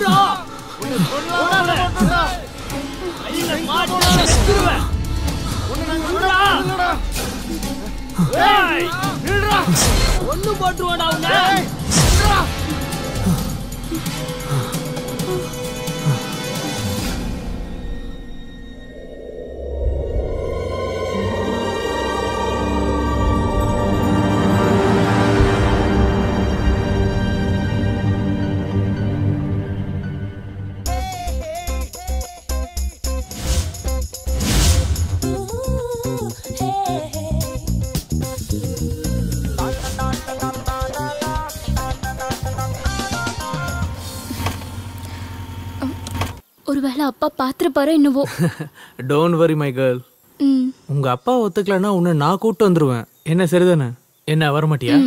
ஒண்ணும் போட்டுருவாடா அவங்க. ஒருவேளை அப்பா பாத்துருப்பாரோ என்னவோ. Don't worry my girl. உங்க அப்பா ஒத்துக்கலன்னா உன்னை நான் கூட்டு வந்துருவேன். என்ன சரிதானே? என்ன வரமாட்டியா?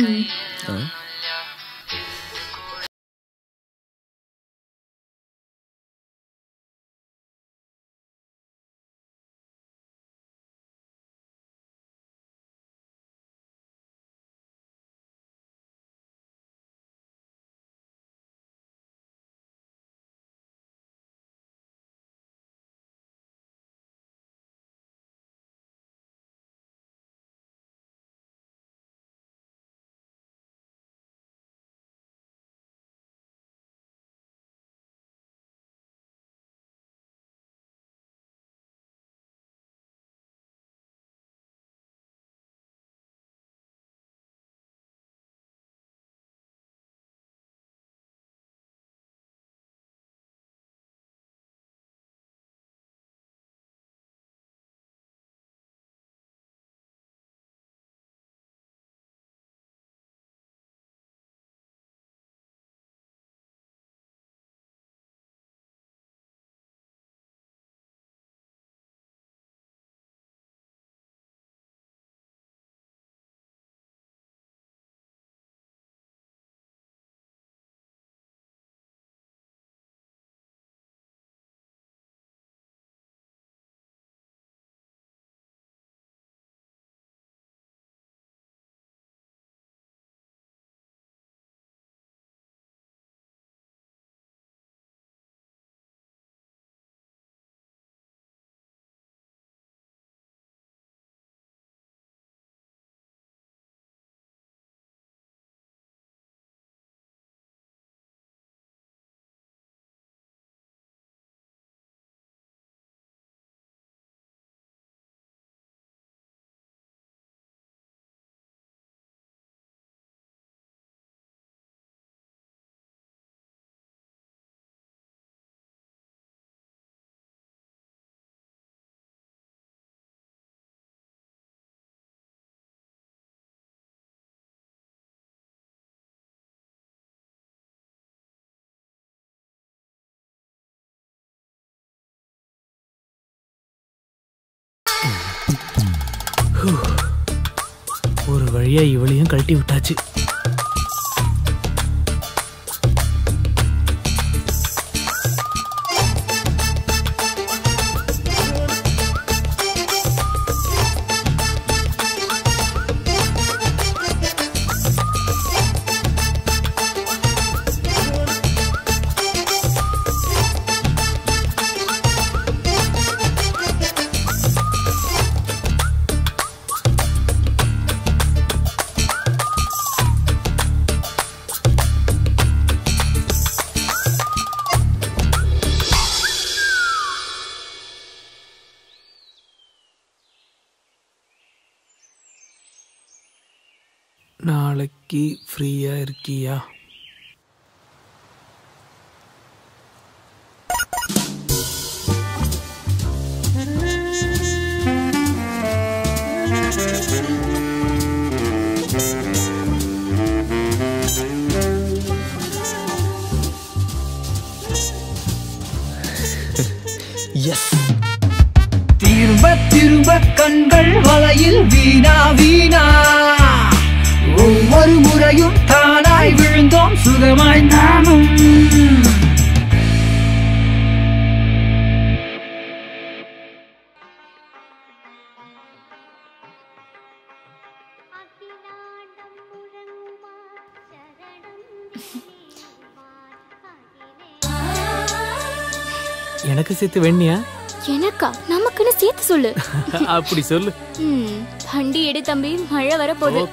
ஒரு வழியா இவளையும் கழட்டி விட்டாச்சு. நாளைக்கு ஃப்ரீயா இருக்கியா? திரும்ப திரும்ப கண்கள் வலையில் வீணா வீணா, ஒவ்வொரு முறையும் தானாய் விழுந்தோம் சுகமாய் நானும். எனக்கு சேர்த்து வெண்ணியா? எனக்கா? நமக்குன்னு சேர்த்து சொல்லு. அப்படி சொல்லு. வண்டி எடு தம்பி, மழை வர போகுது.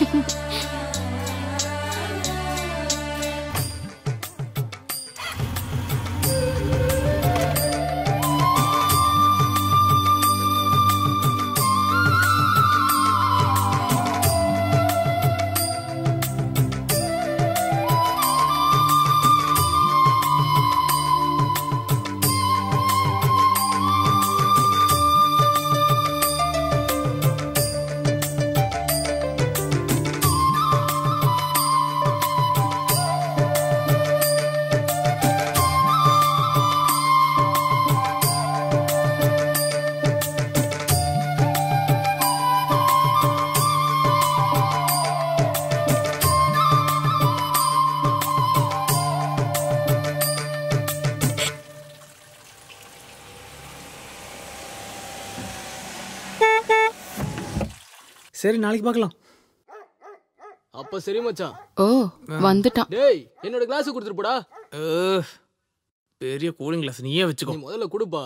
சரி, நாளைக்கு பார்க்கலாம். அப்ப சரி மச்சான். ஓ வந்துட்டான். டேய், என்னோட கிளாஸ் கொடுத்துட்டு போடா. பெரிய கூலிங் கிளாஸ் நீயே வச்சுக்கோ. நீ முதல்ல கொடுப்பா.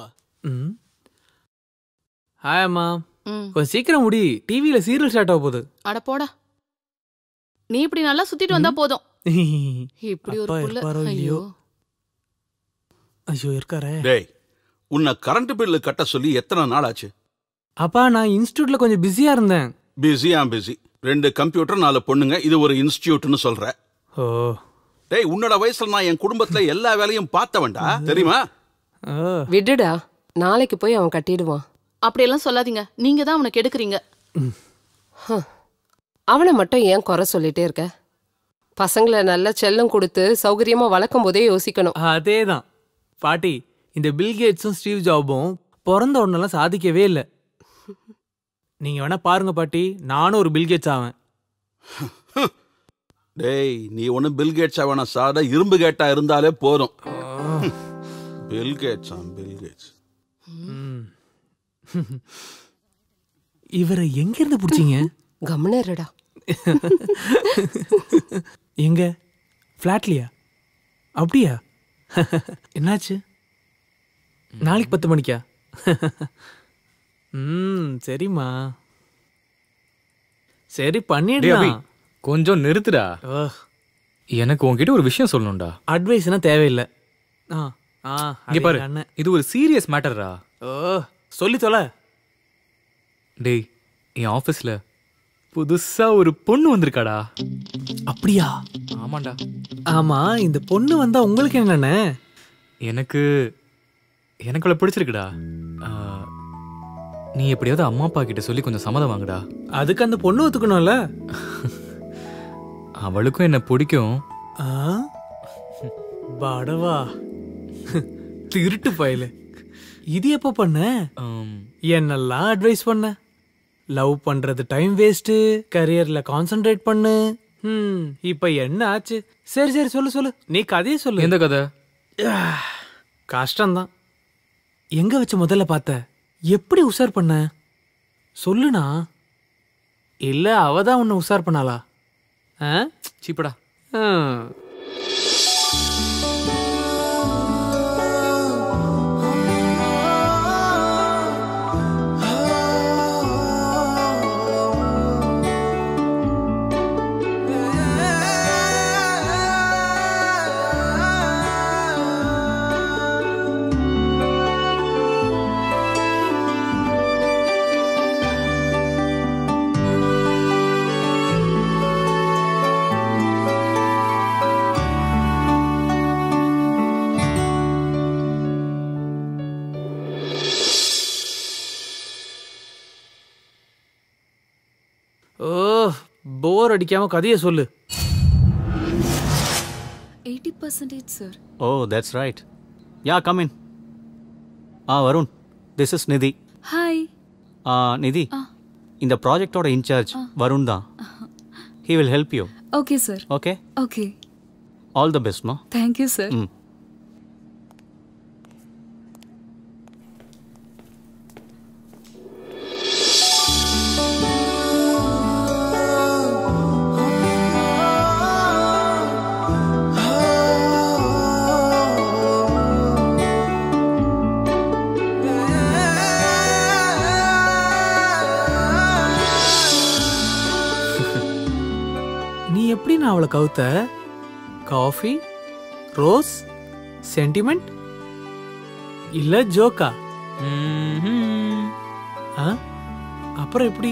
ஹாய் அம்மா. கொஞ்சம் சீக்கிரம் முடி, டிவியில சீரியல் ஸ்டார்ட் ஆக போகுது. அட போடா, நீ இப்படி நல்லா சுத்திட்டு வந்தா போதும். இப்படி ஒரு புள்ள. ஐயோ ஐயோ இருக்காரே. டேய், உன்னை கரண்ட் பில்லு கட்ட சொல்லி எத்தனை நாள் ஆச்சு? அப்பா, நான் இன்ஸ்டியூட்ல கொஞ்சம் பிஸியா இருந்தேன். பிஸி 2 கம்ப்யூட்டர் 4 பொண்ணுங்க, இது ஒரு இன்ஸ்டிடியூட்னு சொல்ற. ஓ டேய், உன்னோட வயசுல நான் என் குடும்பத்துல எல்லா வேலையும் பார்த்தவன்டா, தெரியுமா? விடுடா, நாளைக்கு போய் அவன் கட்டிடுவான். அப்படியெல்லாம் சொல்லாதீங்க, நீங்க தான் அவனை கெடுக்குறீங்க. அவனை மட்டும் ஏன் குறை சொல்லிட்டே இருக்க? பசங்களை நல்ல செல்லம் கொடுத்து சௌகரியமா வளர்க்கும் போதே யோசிக்கணும். அதேதான் பாட்டி, இந்த பில்கேட்ஸும் ஸ்டீவ் ஜாபும் பிறந்த ஒன்னெல்லாம் சாதிக்கவே இல்லை. நீங்க வேணா பாருங்க பாட்டி, நானும் ஒரு பில்கேட்ஸ் ஆவேன். டேய், நீ ஒண்ணு பில்கேட்ஸ் ஆவன சாதா, இரும்பு கேட்டா இருந்தாலே போதும். பில்கேட்ஸ். இவரை எங்க இருந்து பிடிச்சீங்க? கம்னேரடா. எங்க பிளாட்லியா? அப்படியா? என்னாச்சு? நாளைக்கு 10 மணிக்கா? சரிம்மா, சரி பண்ணிடலாம். கொஞ்சம் நிறுத்துடா. எனக்கு உன்கிட்ட ஒரு விஷயம் சொல்லணும்டா. அட்வைஸ்னா தேவையில்லை. இங்க பாரு, இது ஒரு சீரியஸ் மேட்டர்ரா. சொல்லி தொலை. டேய், என் ஆபீஸ்ல புதுசா ஒரு பொண்ணு வந்திருக்காடா. அப்படியா? ஆமாண்டா. ஆமா, இந்த பொண்ணு வந்தா உங்களுக்கு என்னண்ணே? எனக்குள்ள பிடிச்சிருக்குடா. நீ எப்படியாவது அம்மா அப்பா கிட்ட சொல்லி கொஞ்சம் சம்மதம் வாங்குடா. அதுக்கு அந்த பொண்ணு ஒத்துக்கணும்ல. அவளுக்கும் என்ன பிடிக்கும். பாடவா திருட்டு பயல. இது எப்ப பண்ண? என்னெல்லாம் அட்வைஸ் பண்ண? லவ் பண்றது டைம் வேஸ்ட், கரியர்ல கான்சென்ட்ரேட் பண்ணு. இப்ப என்ன ஆச்சு? சரி சரி சொல்லு சொல்லு, நீ கதையே சொல்லு. எந்த கதை? கஷ்டம்தான். எங்க வச்சு முதல்ல பார்த்த? எப்படி உஷார் பண்ண? சொல்லுனா. இல்ல அவதான் உன்னை உஷார் பண்ணாளா? சீப்படா. போர் அடிக்காம கதையை சொல்லு. 80% sir. Oh, that's right. Yeah, come in. Varun, this is Nidhi. Hi. Nidhi, in the project order in charge, Varun da. He will help you. Okay, sir. Okay? Okay. All the best, ma. Thank you, sir. அவளை கவுத்த coffee rose sentiment இல்ல ஜோக்கா? அப்புறம் எப்படி?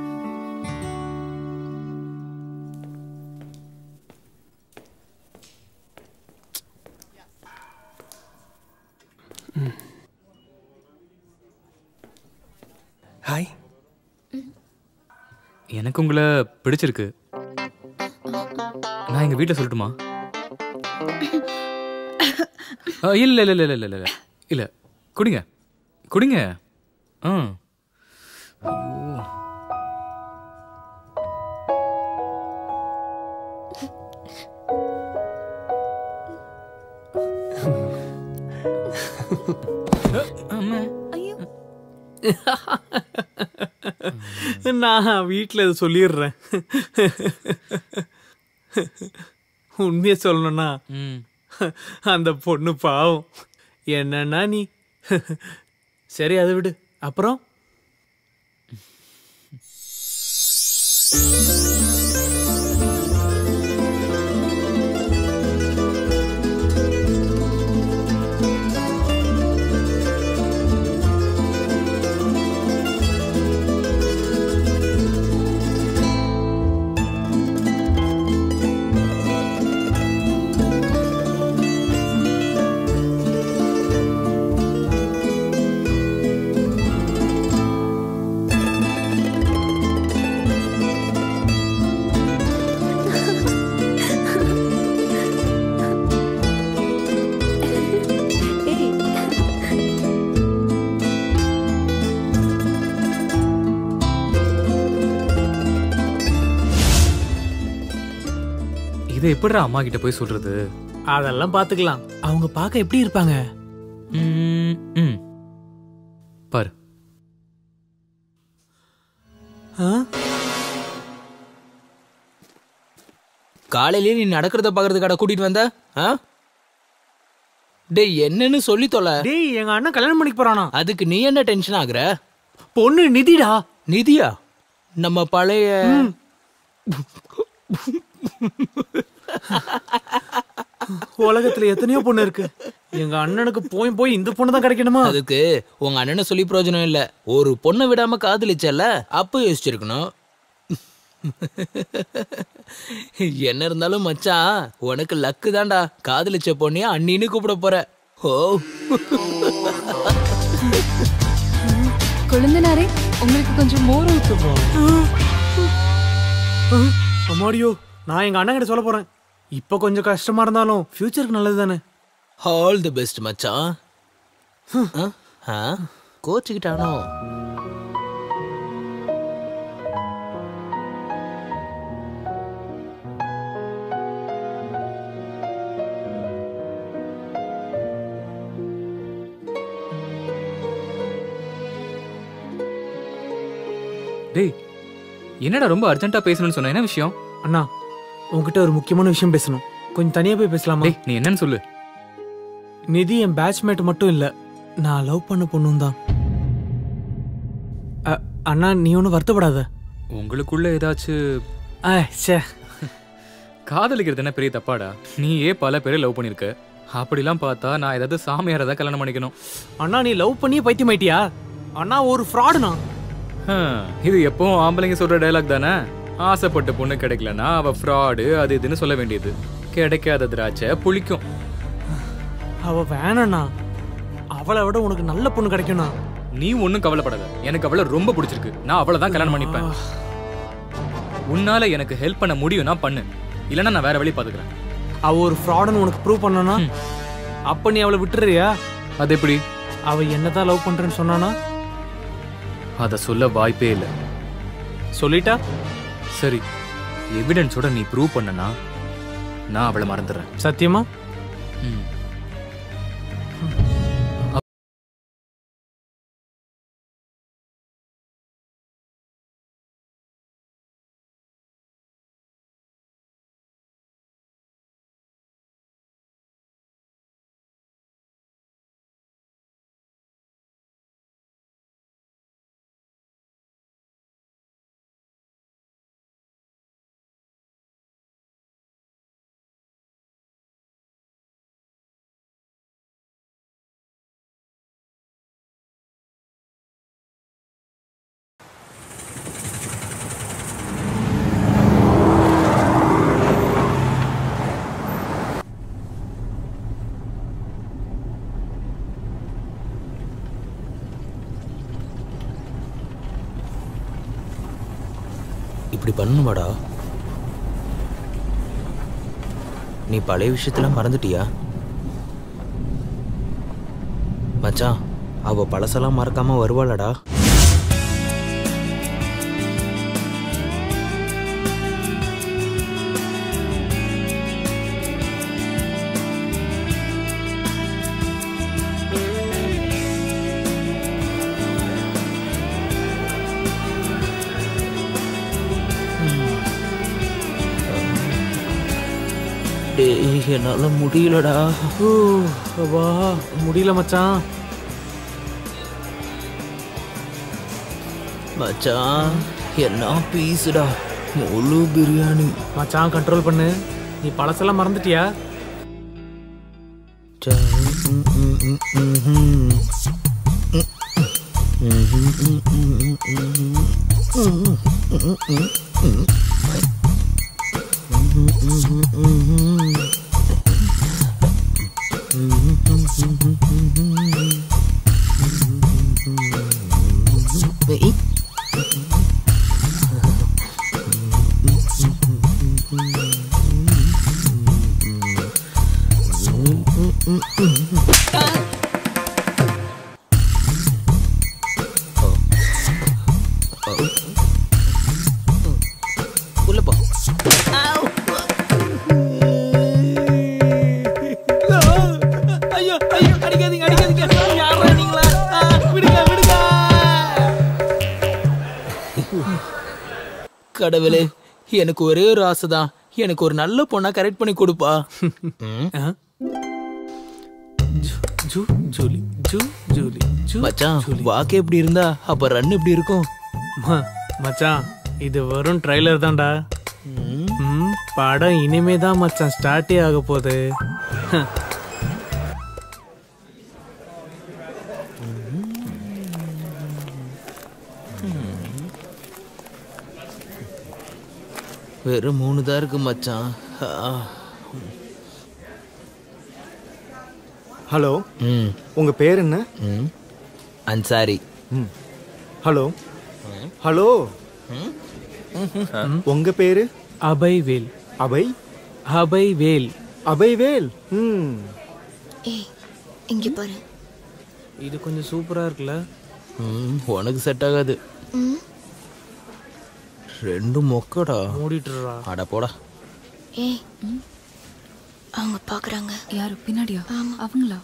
Hi. எனக்கு உங்களை பிடிச்சிருக்கு. நான் எங்க வீட்டில் சொல்லட்டுமா? இல்ல இல்ல இல்ல இல்ல இல்ல இல்ல குடிங்க குடிங்க. நான் வீட்டில் இதை சொல்லிடுறேன். உண்மையை சொல்லணும்னா அந்த பொண்ணு பாவம். என்னன்னா நீ சரி அதை விடு. அப்புறம் இதை எப்படிடா அம்மா கிட்ட போய் சொல்றது? அதெல்லாம் பாத்துக்கலாம். அவங்க பார்க்க எப்படி இருப்பாங்க பாரு. காலையிலேயே நீ நடக்கிறத பாக்குறதுக்காக கூட்டிட்டு வந்த? டேய் என்னன்னு சொல்லி தொலை. டேய் எங்க அண்ணன் கல்யாணம் பண்ணிக்க போறானா? அதுக்கு நீ என்ன டென்ஷன் ஆகுற? பொண்ணு நிதிடா. நிதியா? நம்ம பழைய உலகத்துல எத்தனையோ பொண்ணு இருக்கு. எங்க அண்ணனுக்கு போய் போய் இந்த பொண்ணு தான் கிடைக்கணுமா? அதுக்கு உங்க அண்ணனை சொல்லி பிரயோஜனம் இல்ல. ஒரு பொண்ணை விடாம காதலிச்சல, அப்ப யோசிச்சிருக்கணும். என்ன இருந்தாலும் மச்சான் உனக்கு லக்கு தான்டா. காதலிச்ச பொண்ணையா அண்ணின்னு கூப்பிட போற. ஓ கொழுந்தனாரே, உங்களுக்கு கொஞ்சம் மோர் ஊத்துவோம். அம்மாடியோ, நான் எங்க அண்ணன் கிட்ட சொல்ல போறேன். இப்ப கொஞ்சம் கஷ்டமா இருந்தாலும் ஃபியூச்சருக்கு நல்லது தானே. ஆல் தி பெஸ்ட் மச்சான். கோச்சுக்கிட்டானோ? டேய் என்னடா ரொம்ப அர்ஜென்ட்டா பேசணும்னு சொன்ன? என்ன விஷயம்? அண்ணா உன்கிட்ட ஒரு முக்கியமான விஷயம் பேசணும். கொஞ்சம் தனியா போய் பேசலாமா? நீ என்னன்னு சொல்லு. நிதி என் பேட்ச்மேட் மட்டும் இல்ல, நான் லவ் பண்ண பொண்ணும் தான். அண்ணா நீ ஒன்னும் வருத்தப்படாத. உங்களுக்குள்ள ஏதாச்சும் காதலிக்கிறது என்ன பெரிய தப்பாடா? நீயே பல பேரை லவ் பண்ணிருக்க. அப்படிலாம் பார்த்தா நான் ஏதாவது சாமியார தான் கல்யாணம் பண்ணிக்கணும். அண்ணா நீ லவ் பண்ணியே பைத்தியமாயிட்டியா? அண்ணா ஒரு ஃப்ராடுண்ணா. இது எப்பவும் ஆம்பளைங்க சொல்ற டயலாக் தானே. ஆசைப்பட்ட பொண்ணு கிடைக்கலன்னா அவ ஃப்ராடு அது இதுன்னு சொல்ல வேண்டியது. கிடைக்காத திராட்சை புளிக்கும். அவ வேணாண்ணா. அவளை விட உனக்கு நல்ல பொண்ணு கிடைக்கும்ண்ணா. நீ ஒன்னும் கவலைப்படாத. எனக்கு அவளை ரொம்ப பிடிச்சிருக்கு. நான் அவளை தான் கல்யாணம் பண்ணிப்பேன். உன்னால எனக்கு ஹெல்ப் பண்ண முடியும்னா பண்ணு, இல்லைன்னா நான் வேற வழி பாத்துக்கிறேன். அவ ஒரு ஃப்ராடுன்னு உனக்கு ப்ரூவ் பண்ணனா அப்ப நீ அவளை விட்டுறியா? அது எப்படி? அவ என்னதான் லவ் பண்றேன்னு சொன்னானா? அத சொல்ல வாய்ப்பே இல்லை. சொல்லிட்டா சரி, எவிடன்ஸோட நீ ப்ரூவ் பண்ணனா நான் அவளை மறந்துடுறேன். சத்தியமா? இப்படி பண்ணணுமாடா? நீ பழைய விஷயத்தெல்லாம் மறந்துட்டியா மச்சான்? அவ பழசெல்லாம் மறக்காம வருவாளடா. என்னால முடியலடா. வா முடியல மச்சான். மச்சான் என்ன பீஸ்டா, முழு பிரியாணி. மச்சான் கண்ட்ரோல் பண்ணு. நீ பழசெல்லாம் மறந்துட்டியா? கடவுளே, எனக்கு ஒரே ஒரு ஆசைதான். எனக்கு ஒரு நல்ல பொண்ணா கரெக்ட் பண்ணி கொடுப்பா. மச்சான் வாக்கு எப்படி இருந்தா அப்ப ரன் எப்படி இருக்கும்? மச்சான் இது வெறும் ட்ரைலர் தான்டா. படம் இனிமே தான் மச்சான் ஸ்டார்டே ஆக போகுது. வெறும் 3 தான் இருக்கு மச்சான். ஹலோ, உங்க பேர் என்ன? அன்சாரி. ஹலோ ஹலோ, உங்க பேரு? அபய்வேல். அபய்? அபய்வேல். அபய்வேல். ஏய் இங்க பாரு. இது கொஞ்சம் சூப்பரா இருக்குல்ல? உனக்கு செட் ஆகாது. ரெண்டு மொக்கடா. மூடிட்டுறா. அட போடா. ஏய் அவங்க பாக்குறாங்க. யாரு பின்னாடியா? அவங்களா?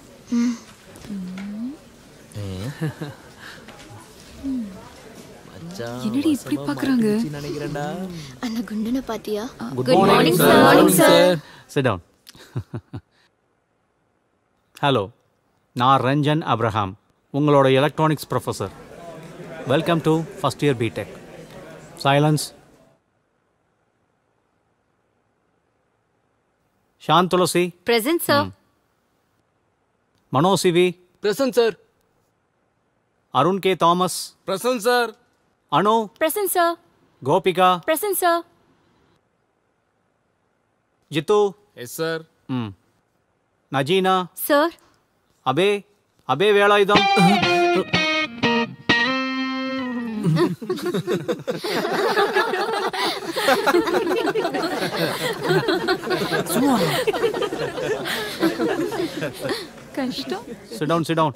என்னடி இப்படி பாக்குறாங்க? நினைக்கிறேன்டா. அந்த குண்டனை பாத்தியா? Good morning sir. Morning sir. Sit down. Hello, நான் ரஞ்சன் அப்ரஹாம், உங்களோட electronics professor. Welcome to first year BTech. Silence. Shan Tulasi. Present sir. Mano CV. Present sir. Arun K. Thomas. Present sir. Anu. Present sir. Gopika. Present sir. Jitu. Yes sir. Najina. Sir. Abe Velayudam. கஷ்டம். Sit down.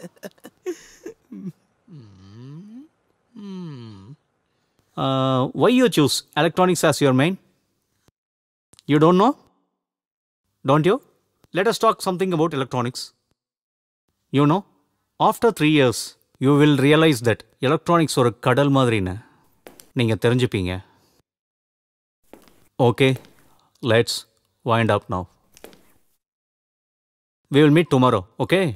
Why you choose electronics as your main? You don't know? Don't you? Let us talk something about electronics. You know, after 3 years, you will realize that electronics ஒரு கடல் மாதிரின்னு நீங்கள் தெரிஞ்சுப்பீங்க. Okay, let's wind up now. We will meet tomorrow, okay?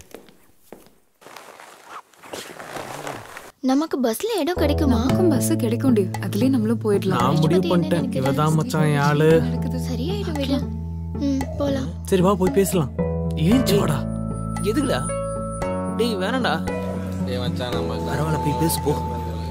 நமக்கு பஸ்ல இடம் கிடைக்குமா? நமக்கும் bus கிடைக்கும்டி. அதுலயே நம்மளும் போயிடலாம். நான் முடிவு பண்ணிட்டேன். இவதான் மச்சான் ஆளு. சரியாயிடும் விடு. போலாம். சரி வா போய் பேசலாம். ஏன் வாடா. எதுக்குடா? டேய் வேணாம்டா. டேய் மச்சான் நம்ம பரவாயில்லை போய் பேசு போ.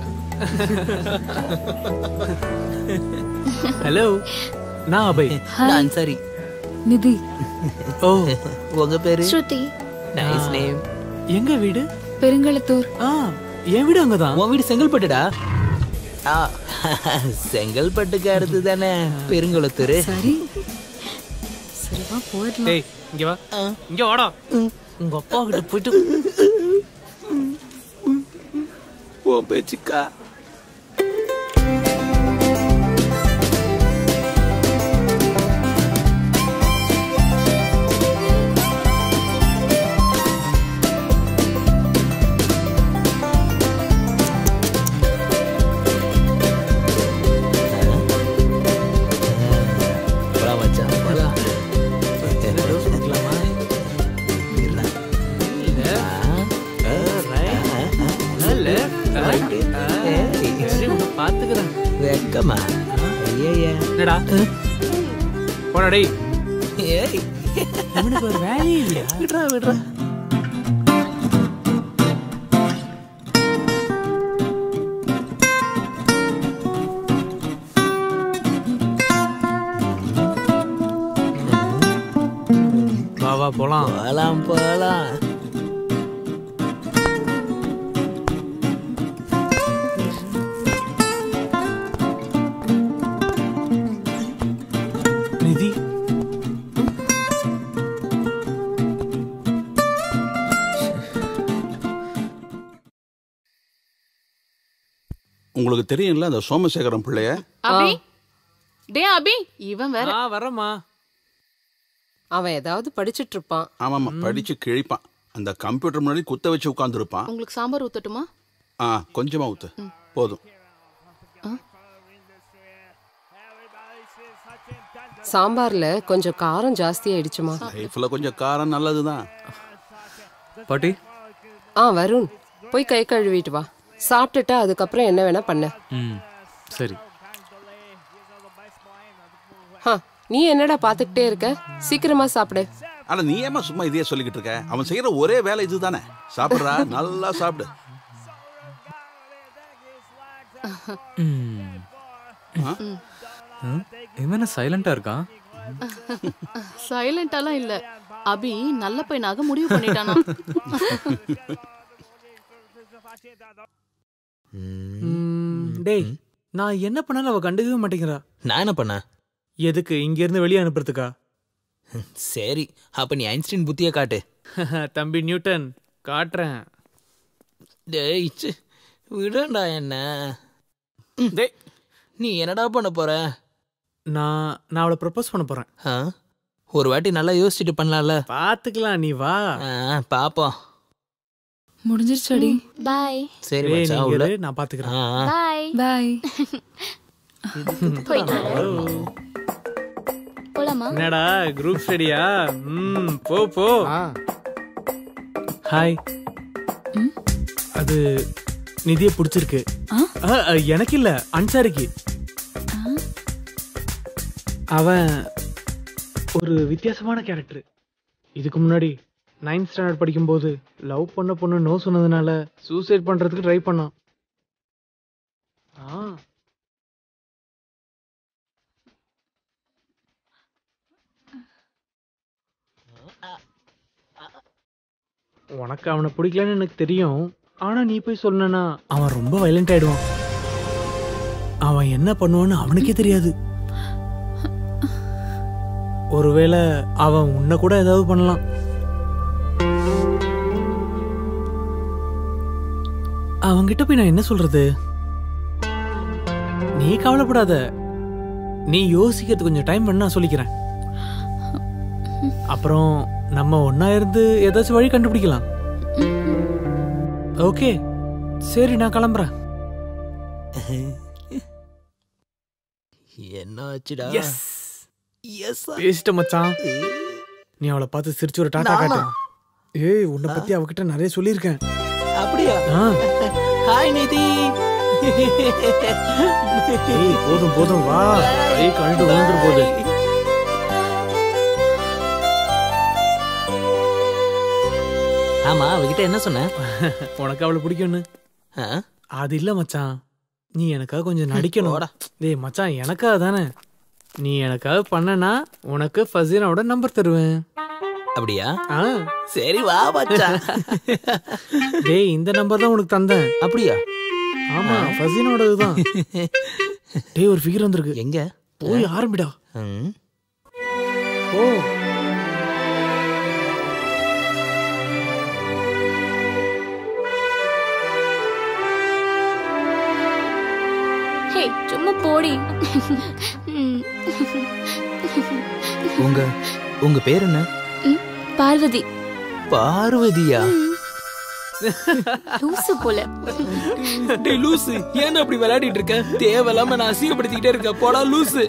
ஹலோ, நான் அபய். நான் அன்சாரி. நிதி. ஓ, உங்க பேரு? ஸ்ருதி. Nice name. எங்க வீடு? பெருங்களத்தூர். என் வீடு அங்கதான். உன் வீடு செங்கல்பட்டுடா. செங்கல்பட்டுக்கு அடுத்து தானே பெருங்குளத்தூர். சரி சரி வா போயிடலாம். டேய் இங்க வா, இங்க வாடா. உங்க அப்பா கிட்ட போயிட்டு போ பேச்சுக்கா. பாத்துக்கிறேன். வெக்கமா? என்னடா போடா டேய். ஏய் இவனுக்கு ஒரு வேலையே இல்லையா? விடுறா விடுறா. வா வா போலாம். போலாம் போலாம். நிதி உங்களுக்கு தெரியும்ல அந்த சோமசேகரம் பிள்ளைய? அபி டே அபி, இவன் வேற. வரமா. அவன் ஏதாவது படிச்சிட்டு இருப்பான். ஆமாமா, படிச்சு கிழிப்பான். அந்த கம்ப்யூட்டர் முன்னாடி குத்த வச்சு உட்கார்ந்து இருப்பான். உங்களுக்கு சாம்பார் ஊத்தட்டுமா? கொஞ்சமா ஊத்து போதும். சாம்பார்ல கொஞ்சம் காரம் ஜாஸ்தி ஆயிடுச்சுமா. லைஃப்ல கொஞ்சம் காரம் நல்லதுதான். பாட்டி. வருண் போய் கை கழுவிட்டு வா. சாப்பிட்டுட்டு அதுக்கப்புறம் என்ன வேணா பண்ண. சரி. நீ என்னடா பாத்துக்கிட்டே இருக்க? சீக்கிரமா சாப்பிடு. ஆனா நீ ஏமா சும்மா இதையே சொல்லிக்கிட்டு இருக்க? அவன் செய்யற ஒரே வேலை இதுதானே. சாப்பிடுறா, நல்லா சாப்பிடு. இவன் சைலண்டா இருக்கான். சைலண்டாலாம் இல்ல, அபி நல்ல பையனாக முடிவு பண்ணிட்டானா. டேய் நான் என்ன பண்ணாலும் அவ கண்டுக்கவே மாட்டேங்கிறா. நான் என்ன பண்ண? எதுக்கு இங்க இருந்து வெளியே அனுப்புறதுக்கா? சரி அப்ப நீ ஐன்ஸ்டீன் புத்திய காட்டு. தம்பி நியூட்டன் காட்டுறேன். டேய் விடண்டா என்ன. டேய் நீ என்னடா பண்ண போற? நான் அவளை ப்ரப்போஸ் பண்ண போறேன். ஒரு வாட்டி நல்லா யோசிச்சுட்டு பண்ணலாம்ல. பாத்துக்கலாம், நீ வா. பாப்போம். முடிஞ்சிருச்சடி. பாய். சரி மச்சான் உள்ள நான் பாத்துக்கிறேன். பாய் பாய். போலாமா? என்னடா குரூப் ஸ்டடியா? போ போ. ஹாய். அது நிதியை பிடிச்சிருக்கு. எனக்கு இல்ல, அன்சாரிக்கு. அவன் ஒரு வித்தியாசமான கேரக்டர். இதுக்கு முன்னாடி 9th ஸ்டாண்டர்ட் படிக்கும்போது லவ் பண்ண பொண்ணு நோ சொன்னதுனால சூசைட் பண்றதுக்கு ட்ரை பண்ணான். உனக்கு அவனை பிடிக்கலன்னு எனக்கு தெரியும். ஆனா நீ போய் சொன்னா அவன் ரொம்ப வயலண்ட் ஆயிடுவான். அவன் என்ன பண்ணுவான்னு அவனுக்கே தெரியாது. ஒருவேளை அவன் உன்னை கூட ஏதாவது பண்ணலாம். அவன்கிட்ட போய் நான் என்ன சொல்றது? நீ கவலைப்படாத. நீ யோசிக்கிறது கொஞ்சம் டைம் பண்ண நான் சொல்லிக்கிறேன். அப்புறம் நம்ம ஒன்னா இருந்து ஏதாச்சும் வழி கண்டுபிடிக்கலாம். ஓகே சரி நான் கிளம்புறேன். என்ன ஆச்சுடா? பேசிட்ட மச்சான். நீ அவளை பார்த்து சிரிச்சு ஒரு டாடா காட்டு. ஏய் உன்னை பத்தி அவகிட்ட நிறைய சொல்லியிருக்கேன். அப்படியா? ஹாய் நிதி. போதும் போதும் வா. கை கழண்டு விழுந்துரு போது. ஆமா அவகிட்ட என்ன சொன்ன? உனக்கு அவளை பிடிக்கும்னு. அது இல்ல மச்சான், நீ எனக்காக கொஞ்சம் நடிக்கணும். டேய் மச்சான் எனக்காக தானே. நீ எனக்காக பண்ணனா உனக்கு ஃபசீனாவோட நம்பர் தருவேன். அப்படியா? சரி வா மச்சான். டேய் இந்த நம்பர் தான் உனக்கு தந்தேன். அப்படியா? ஆமா ஃபசினோடதுதான். டேய் ஒரு ஃபிகர் வந்திருக்கு. எங்க? போய் ஆரம்பிடா. ஓ ஹே சும்மா போடி. உங்க பேர் என்ன? பார்வதி. பார்வதியா? லூசு போல. டேய் லூசு, ஏன் அப்படி விளையாடிட்டு இருக்க? தேவையில்லாம நான் அசிங்கப்படுத்திக்கிட்டே இருக்க. போடா லூசு.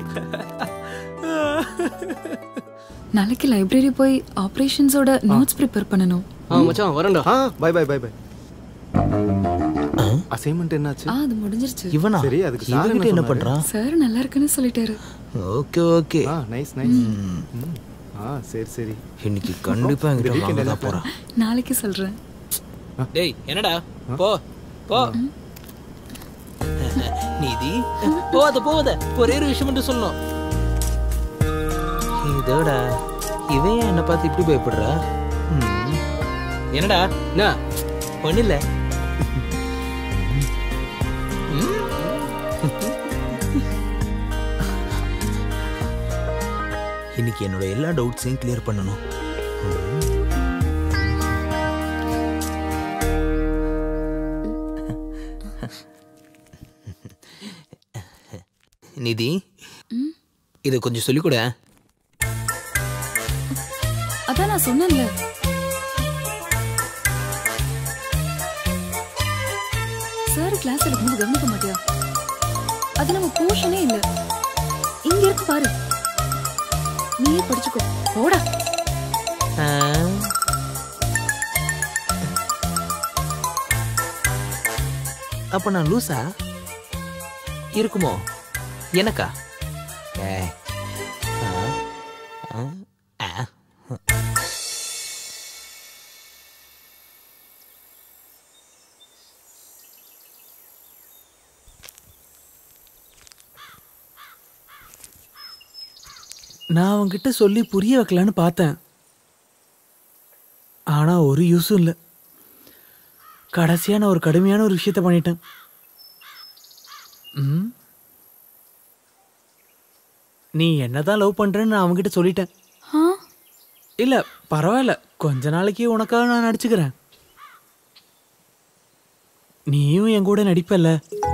நாளைக்கு லைப்ரரி போய் ஆபரேஷன்ஸோட நோட்ஸ் ப்ரிப்பேர் பண்ணனும். மச்சான் வரேன்டா. Bye bye bye bye. Assignment என்னாச்சு? அது முடிஞ்சிருச்சு. இவனா? சரி அதுக்கு சார் என்ன பண்றான்? சார் நல்லா இருக்குன்னு சொல்லிட்டாரு. Okay okay. Nice nice. சரி சரி. இன்னைக்கு கண்டிப்பா என்கிட்ட வாங்க தான் போறா. நாளைக்கு சொல்றேன். டேய் என்னடா? போ போ. நீதி போத ஒரே ஒரு விஷயம் மட்டும் சொல்லணும். இதோட இவன் என்ன பார்த்து இப்படி பயப்படுறா? என்னடா? என்ன ஒண்ணுல. இன்னைக்கு என்னோட எல்லா டவுட்ஸையும் கிளியர் பண்ணணும். நிதி இத கொஞ்சம் சொல்லிக் கொடு. அதான் நான் சொன்னேன்ல. சார் கிளாஸ் எடுக்கும்போது கவனிக்க மாட்டியா? அது நம்ம போர்ஷனே இல்ல. இங்க இருக்கு பாரு. நீயே படிச்சுக்கோ. போடா. அப்ப நான் லூசா இருக்குமோ? எனக்கா? நான் அவன்கிட்ட சொல்லி புரிய வைக்கலான்னு பார்த்தேன். ஆனா ஒரு யூஸும் இல்லை. கடைசியான ஒரு கடுமையான ஒரு விஷயத்த பண்ணிட்டேன். நீ என்னதான் லவ் பண்றேன்னு நான் அவன்கிட்ட சொல்லிட்டேன். இல்ல பரவாயில்ல, கொஞ்ச நாளைக்கு உனக்காக நான் நடிச்சுக்கிறேன். நீயும் என் கூட நடிப்பல்ல?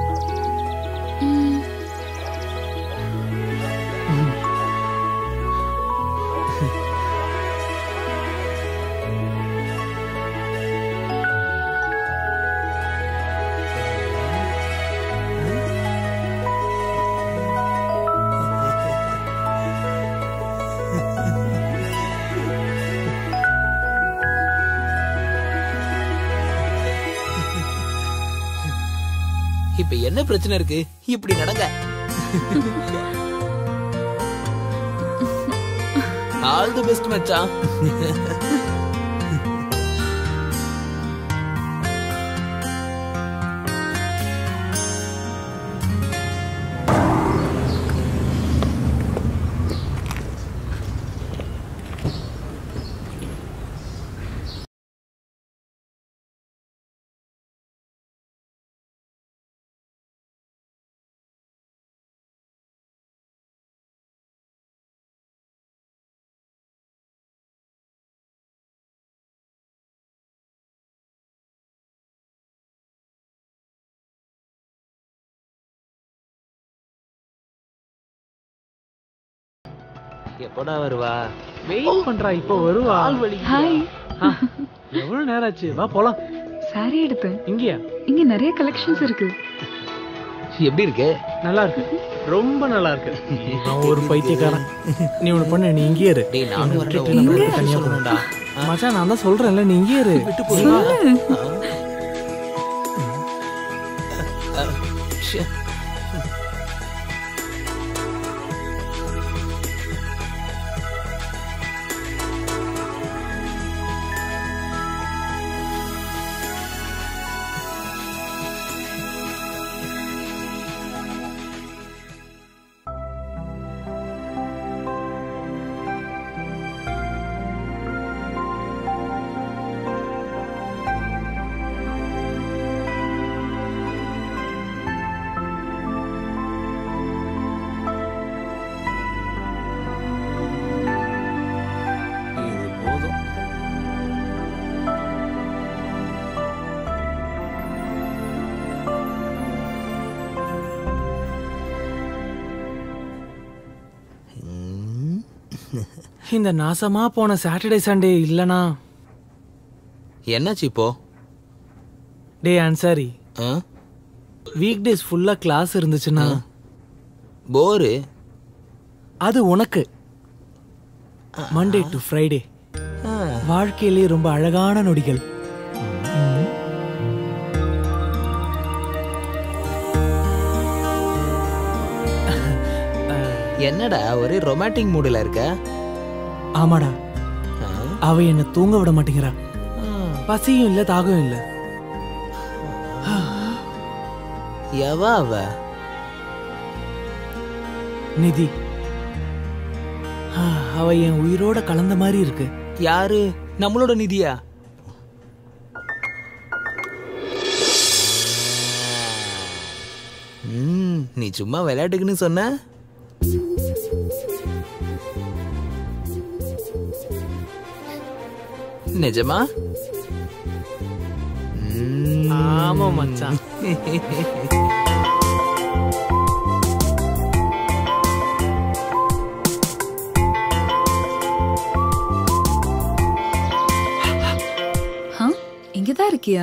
இப்ப என்ன பிரச்சனை இருக்கு? இப்படி நடங்க. ஆல் தி பெஸ்ட் மச்சான். எப்படா வருவா? வெயிட் பண்றா, இப்போ வருவா. ஹாய். எவ்வளவு நேரம் ஆச்சு? வா போலாம். சாரி எடுத்தேன். இங்கயா? இங்க நிறைய கலெக்ஷன்ஸ் இருக்கு. எப்படி இருக்கு? நல்லா இருக்கு, ரொம்ப நல்லா இருக்கு. நான் ஒரு பைத்தியக்காரன். நீ ஒண்ணு பண்ணு, நீ இங்கே இரு. டேய் நானும் வரல. தனியா போறேன்டா. மச்சான் நான் தான் சொல்றேன்ல, நீ இங்கே இரு. விட்டு போறா. இந்த நாசமா போன சாட்டர்டே சண்டே இல்லனா என்னாச்சு இப்போ? டே அன்சாரி, வீக் டேஸ் ஃபுல்லா கிளாஸ் இருந்துச்சுன்னா போரு. அது உனக்கு. மண்டே டு ஃப்ரைடே வாழ்க்கையிலே ரொம்ப அழகான நொடிகள். என்னடா ஒரே ரொமான்டிக் மூடுல இருக்க? ஆமாடா, அவ என்ன தூங்க விட மாட்டேங்கிறா. பசியும் இல்ல தாகம் இல்ல. எவா அவ? நிதி. அவ என் உயிரோட கலந்த மாதிரி இருக்கு. யாரு? நம்மளோட நிதியா? நீ சும்மா விளையாட்டுக்குன்னு சொன்ன. நிஜமா? ஆமா மச்சான். இங்கதான் இருக்கியா?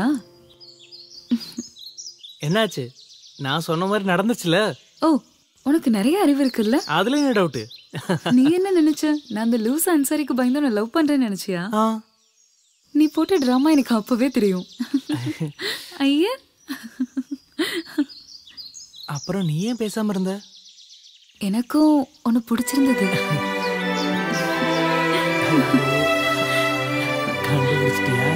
என்னாச்சு? நான் சொன்ன மாதிரி நடந்துச்சுல. ஓ, உனக்கு நிறைய அறிவு இருக்குல்ல. அதுல என்ன டவுட்? நீ என்ன நினைச்ச? நான் அந்த லூஸ் அன்சாரிக்கு பயந்து நான் லவ் பண்றேன்னு நினைச்சியா? நீ போட்ட டிராமா எனக்கு அப்பவே தெரியும். ஐயா, அப்புறம் நீ ஏன் பேசாம இருந்த? எனக்கும் உன்னை பிடிச்சிருந்தது. கண்டுபிடிச்சிட்டியா?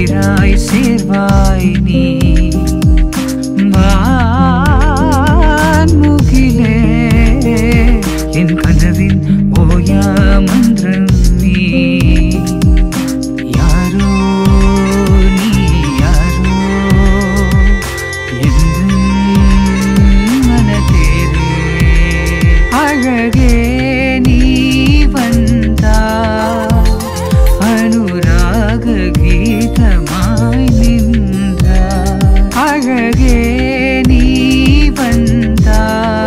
வீடாய் சேர்வாய் நீ வான்முகிலே என் கனவின் ஓயா மன்றம் நீ யாரோ நீ யாரோ எந்த மனதேரே அழகே நீ வந்தா அனுராக கீதமாய் நின்றா அழகே நீ வந்தா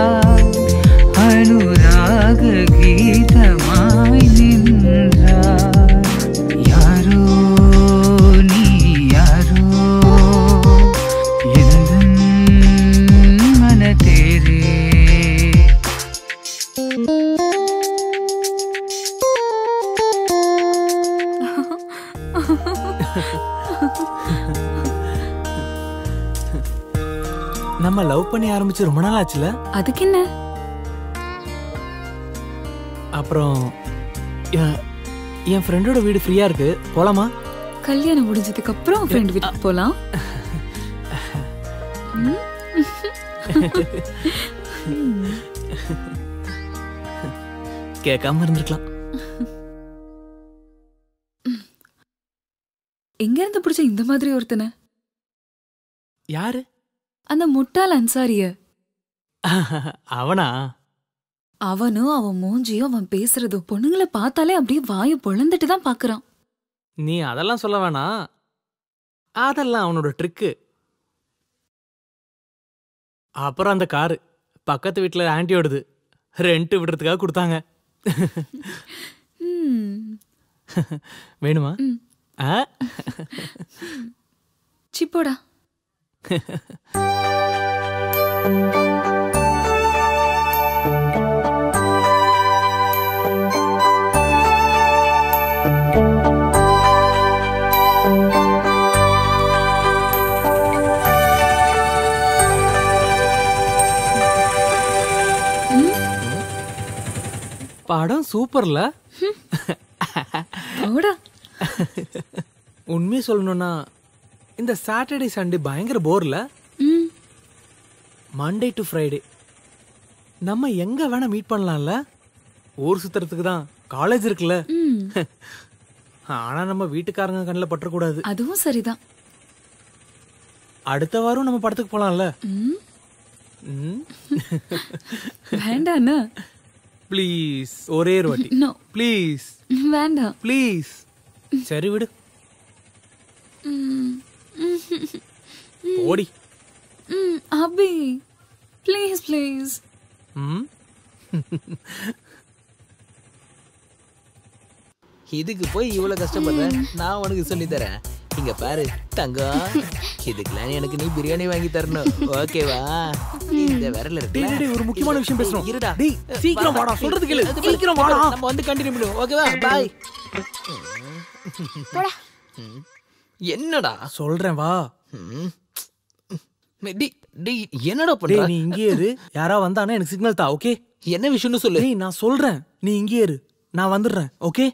அனுராக கீதமாய் நின்றா யாரோ நீ யாரோ எந்த மனதேரே நம்ம லவ் பண்ணி ஆரம்பிச்சு ரொம்ப நாள் ஆச்சுல. அதுக்கு என்ன? அப்புறம் என் ஃப்ரெண்டோட வீடு ஃப்ரீயா இருக்கு, போலாமா? கல்யாணம் முடிஞ்சதுக்கு அப்புறம் ஃப்ரெண்ட் வீட்டுக்கு போலாம். கேட்காம இருந்திருக்கலாம். எங்க இருந்து பிடிச்ச இந்த மாதிரி ஒருத்தனை? யாரு? அந்த முட்டாள் அன்சாரிய. அவனா? அவனும் அவன் மூஞ்சியும் அவன் பேசுறதும் பொண்ணுங்களை பார்த்தாலே அப்படியே வாயை பொழந்துட்டு தான் பாக்குறான். நீ அதெல்லாம் சொல்ல வேணாம், அதெல்லாம் அவனோட ட்ரிக்கு. அப்புறம் அந்த காரு பக்கத்து வீட்டுல ஆன்ட்டியோடுது, ரெண்ட் விடுறதுக்காக கொடுத்தாங்க. வேணுமா? சிப்போடா. படம் சூப்பர்ல. உண்மையை சொல்லணும்னா இந்த சாட்டர்டே சண்டே பயங்கர போர்ல. மண்டே டு ஃப்ரைடே நம்ம எங்க வேணா மீட் பண்ணலாம்ல. ஊர் சுத்துறதுக்கு தான் காலேஜ் இருக்குல்ல. ஆனா நம்ம வீட்டுக்காரங்க கண்ணில் பற்றக்கூடாது. அதுவும் சரிதான். அடுத்த வாரம் நம்ம படத்துக்கு போலாம்ல. வேண்டாண்ணா ப்ளீஸ், ஒரே ஒரு வாட்டி ப்ளீஸ். வேண்டாம் ப்ளீஸ். சரி விடு. ஓடி. Abhi please please. இதுக்கு போய் இவ்வளவு கஷ்டப்படுற, நான் உனக்கு சொல்லி தரேன். இங்க பாரு தங்கம், இதுக்கெல்லாம் எனக்கு நீ பிரியாணி வாங்கி தரணும், ஓகேவா? இந்த விரல இருக்கு. ஒரு முக்கியமான விஷயம் பேசணும். இருடா, சீக்கிரம் வாடா, சொல்றது கேளு. சீக்கிரம் வாடா, நம்ம வந்து கண்டினியூ பண்ணுவோம், ஓகேவா? பாய். என்னடா சொல்றேன் வா. என்னடா பண்ற? நீ இங்கே இரு, யாரா வந்தானே எனக்கு சிக்னல் தா, ஓகே? என்ன விஷயம்னு சொல்லு. நான் சொல்றேன், நீ இங்கே இரு, நான் வந்துடுறேன், ஓகே?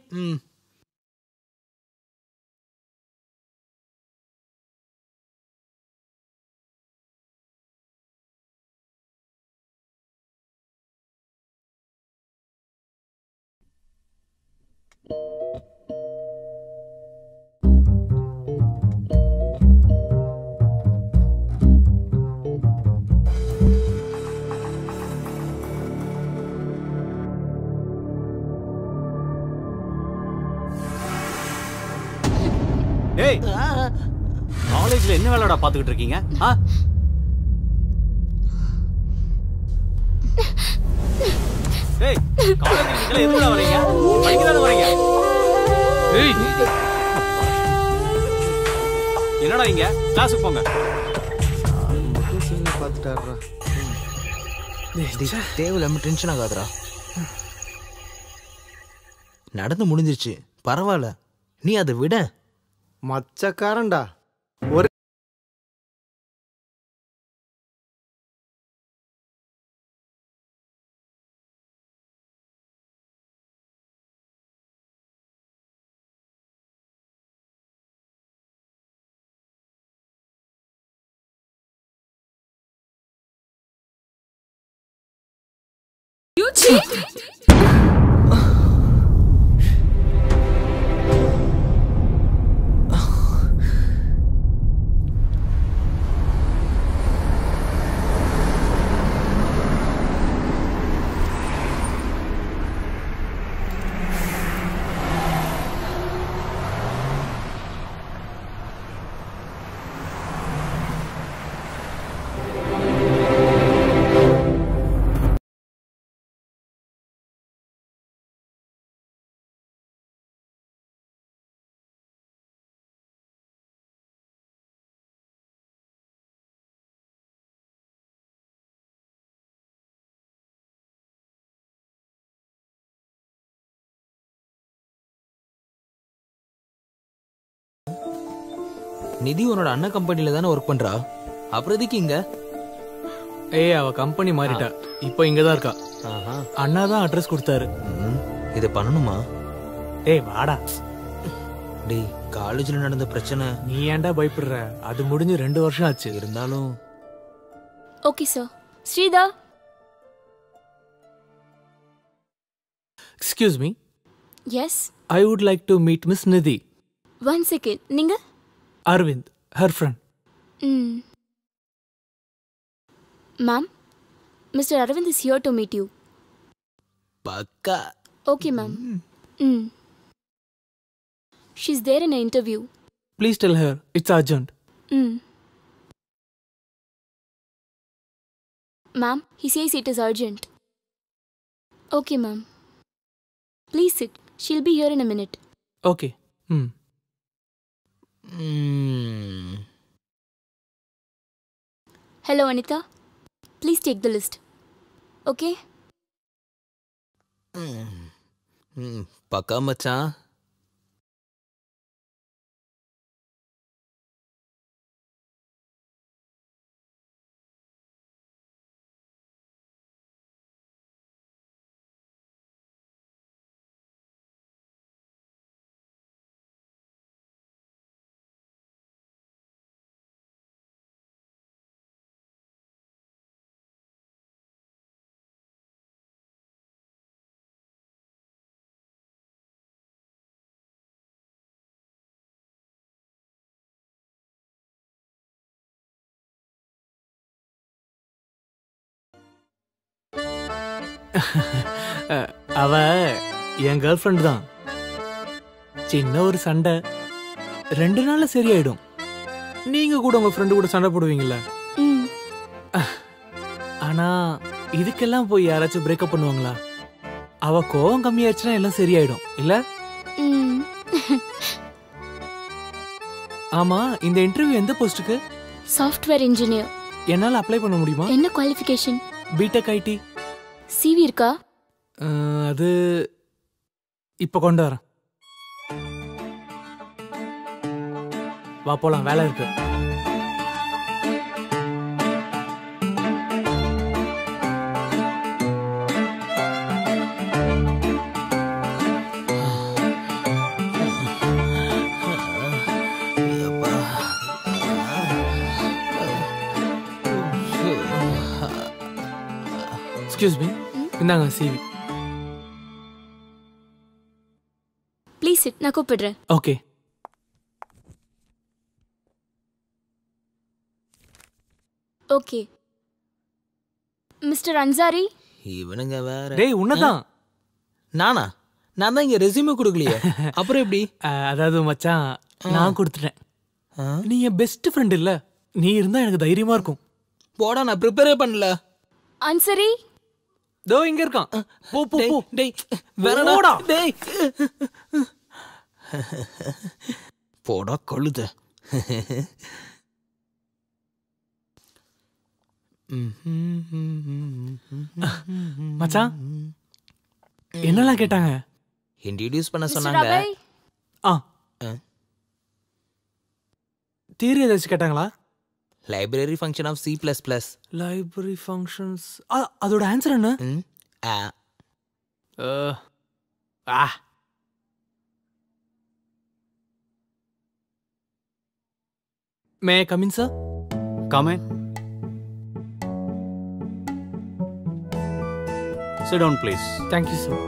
ஏய், காலேஜ்ல என்ன வேலைடா பாத்துக்கிட்டு இருக்கீங்க? ஏய், காலேஜ்ல நீங்க எதுக்குடா வரீங்க? படிக்க தான வரீங்க? ஏய், என்னடா இங்க? கிளாஸுக்கு போங்க. பாத்துட்டாரா? தேவையில்லாம டென்ஷன் ஆகாதடா. நடந்து முடிஞ்சிருச்சு, பரவாயில்ல, நீ அதை விட. மச்சக்காரன்டா. நிதி உன்னோட அண்ணன் கம்பெனில தானே ஒர்க் பண்றா, அப்புறம் எதுக்கு இங்க? ஏய், அவ கம்பெனி மாறிட்டா, இப்போ இங்கதான் இருக்கா. அண்ணா தான் அட்ரஸ் கொடுத்தாரு. இதை பண்ணணுமா? டேய் வாடா. டேய், காலேஜ்ல நடந்த பிரச்சனை. நீ ஏன்டா பயப்படுற? அது முடிஞ்சு 2 வருஷம் ஆச்சு. இருந்தாலும் okay sir. Shritha. Excuse me. Yes. I would like to meet miss Nidhi. 1 second. நீங்க? Aravind, her friend. Ma'am, Mr. Arvind is here to meet you. பக்கா. Okay, ma'am. She's there in an interview. Please tell her it's urgent. Ma'am, he says it is urgent. Okay, ma'am. Please sit. She'll be here in a minute. Okay. Hello, Anita. Please take the list. Okay? பக்கா மச்சான். அவ என் girl friend தான். சின்ன ஒரு சண்டை 2 நாள்ல சரியாயிடும். நீங்க கூட உங்க ஃப்ரெண்டு கூட சண்டை போடுவீங்கல்ல. ஆனா இதுக்கெல்லாம் போய் யாராச்சும் பிரேக்கப் பண்ணுவாங்களா? அவ கோவம் கம்மியாச்சுன்னா எல்லாம் சரியாயிடும் இல்ல? ஆமா, இந்த இன்டர்வியூ எந்த போஸ்டுக்கு? Software engineer. என்னால அப்ளை பண்ண முடியுமா? என்ன குவாலிஃபிகேஷன்? BTech ID. சிவி இருக்கா? அது இப்ப கொண்டு வரேன். வா போலாம், வேலை இருக்கு. எக்ஸ்கியூஸ் மீ, இந்தாங்க சிவி. ப்ளீஸ் சிட், நான் கூப்பிடுறேன். ஓகே. ஓகே. மிஸ்டர் அன்சாரி. இவனுங்க வேற. டேய், உன்னதான். நானா? நான் தான் இங்க ரெஸ்யூமே கொடுக்கலையே. அப்புறம் எப்படி? அதாவது மச்சான், நான் கொடுத்துட்டேன். நீ என் பெஸ்ட் ஃப்ரெண்ட் இல்ல, நீ இருந்தா எனக்கு தைரியமா இருக்கும். போடா, நான் ப்ரிப்பேரே பண்ணல. அன்சாரி தோ இங்க இருக்கான். போ போ போ. டேய் வேறடா. டேய் போடா கழுத. மச்சான், என்னலாம் கேட்டாங்க? இன்ட்ரோடியூஸ் பண்ண சொன்னாங்க. தியரி ஏதாச்சும் கேட்டாங்களா? Library function of C++. Library functions, அதோட ஆன்சர் என்ன? May I come in sir? Come in. Sit down, please. Thank you, sir.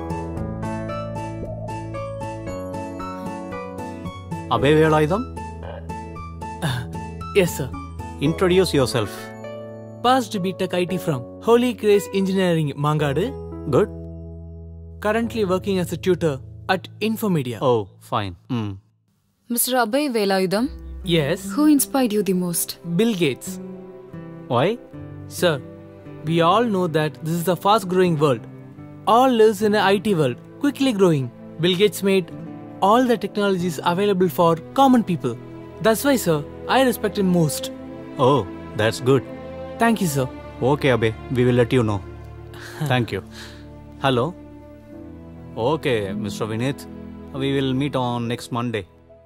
Abhay Velayudham, Yes, sir. introduce yourself. Past B.Tech IT from Holy Grace Engineering, Mangadu. Good? Currently working as a tutor at Infomedia. Oh, fine. Mr. Abhay Velayudham, Yes, who inspired you the most? Bill Gates. Why? Sir, we all know that this is a fast-growing world. All lives in an IT world, quickly growing. Bill Gates made all the technologies available for common people. That's why, sir, I respect him most. Oh, that's good. Thank you, sir. Okay, Abhay, we will let you know. Thank you. Hello? Okay, Mr. Vinith, we will meet on next Monday.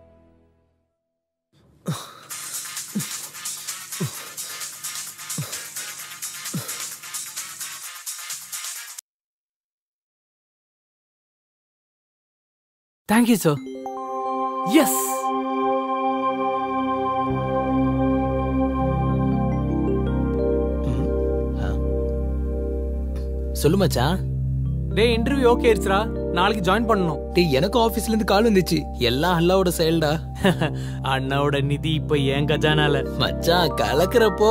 Thank you, sir. Yes! சொல்லு மச்சான். டேய் interview okay ஆயிடுச்சுடா. நாளைக்கு join பண்ணணும். டேய் எனக்கு ஆபீஸ்ல இருந்து கால் வந்துச்சு. எல்லாம் அல்லாவோட செயல்டா. அண்ணாவோட நிதி இப்ப ஏன் கஜானால. மச்சான் கலக்குறப்போ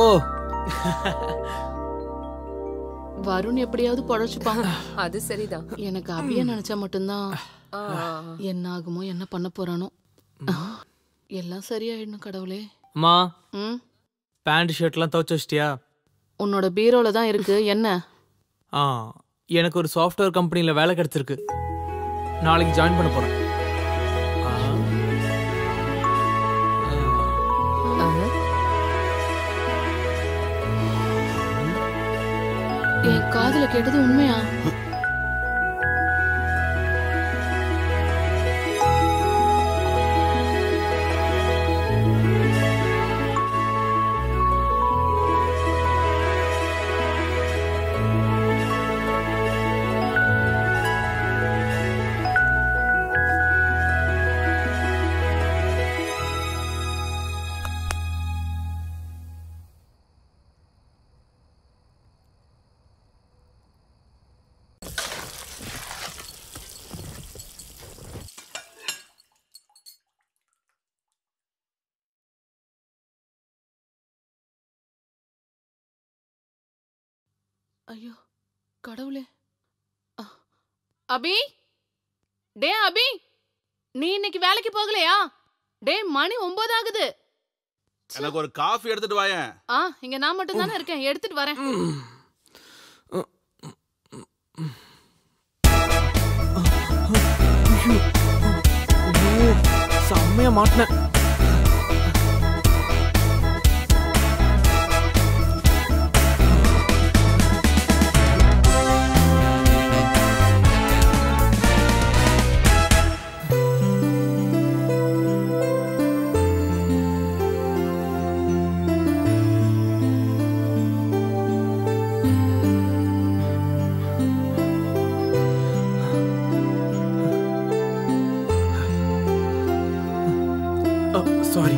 வருண் எப்படியாவது பொழைச்சுப்பாங்க. அது சரிதான். எனக்கு அபிய நினைச்சா மட்டும்தான் என்ன ஆகுமோ என்ன பண்ண போறானோ. எல்லாம் சரியாயிடணும் கடவுளே. அம்மா, ம் பேண்ட் ஷர்ட்லாம் துவைச்சு வச்சிட்டியா? உன்னோட பீரோல தான் இருக்கு. என்ன? எனக்கு ஒரு சாஃப்ட்வேர் கம்பெனில வேலை கிடைச்சிருக்கு. நாளைக்கு ஜாயின் பண்ண போறேன். என் காதுல கேட்டது உண்மையா? ஐயோ கடவுளே. அபி, டே அபி, நீ இன்னைக்கு வேலைக்கு போகலையா? டே மணி 9 ஆகுது. எனக்கு ஒரு காஃபி எடுத்துட்டு வாயேன். இங்க நான் மட்டும் தானே இருக்கேன், எடுத்துட்டு வரேன். செம்மையா மாட்டினேன். Sorry.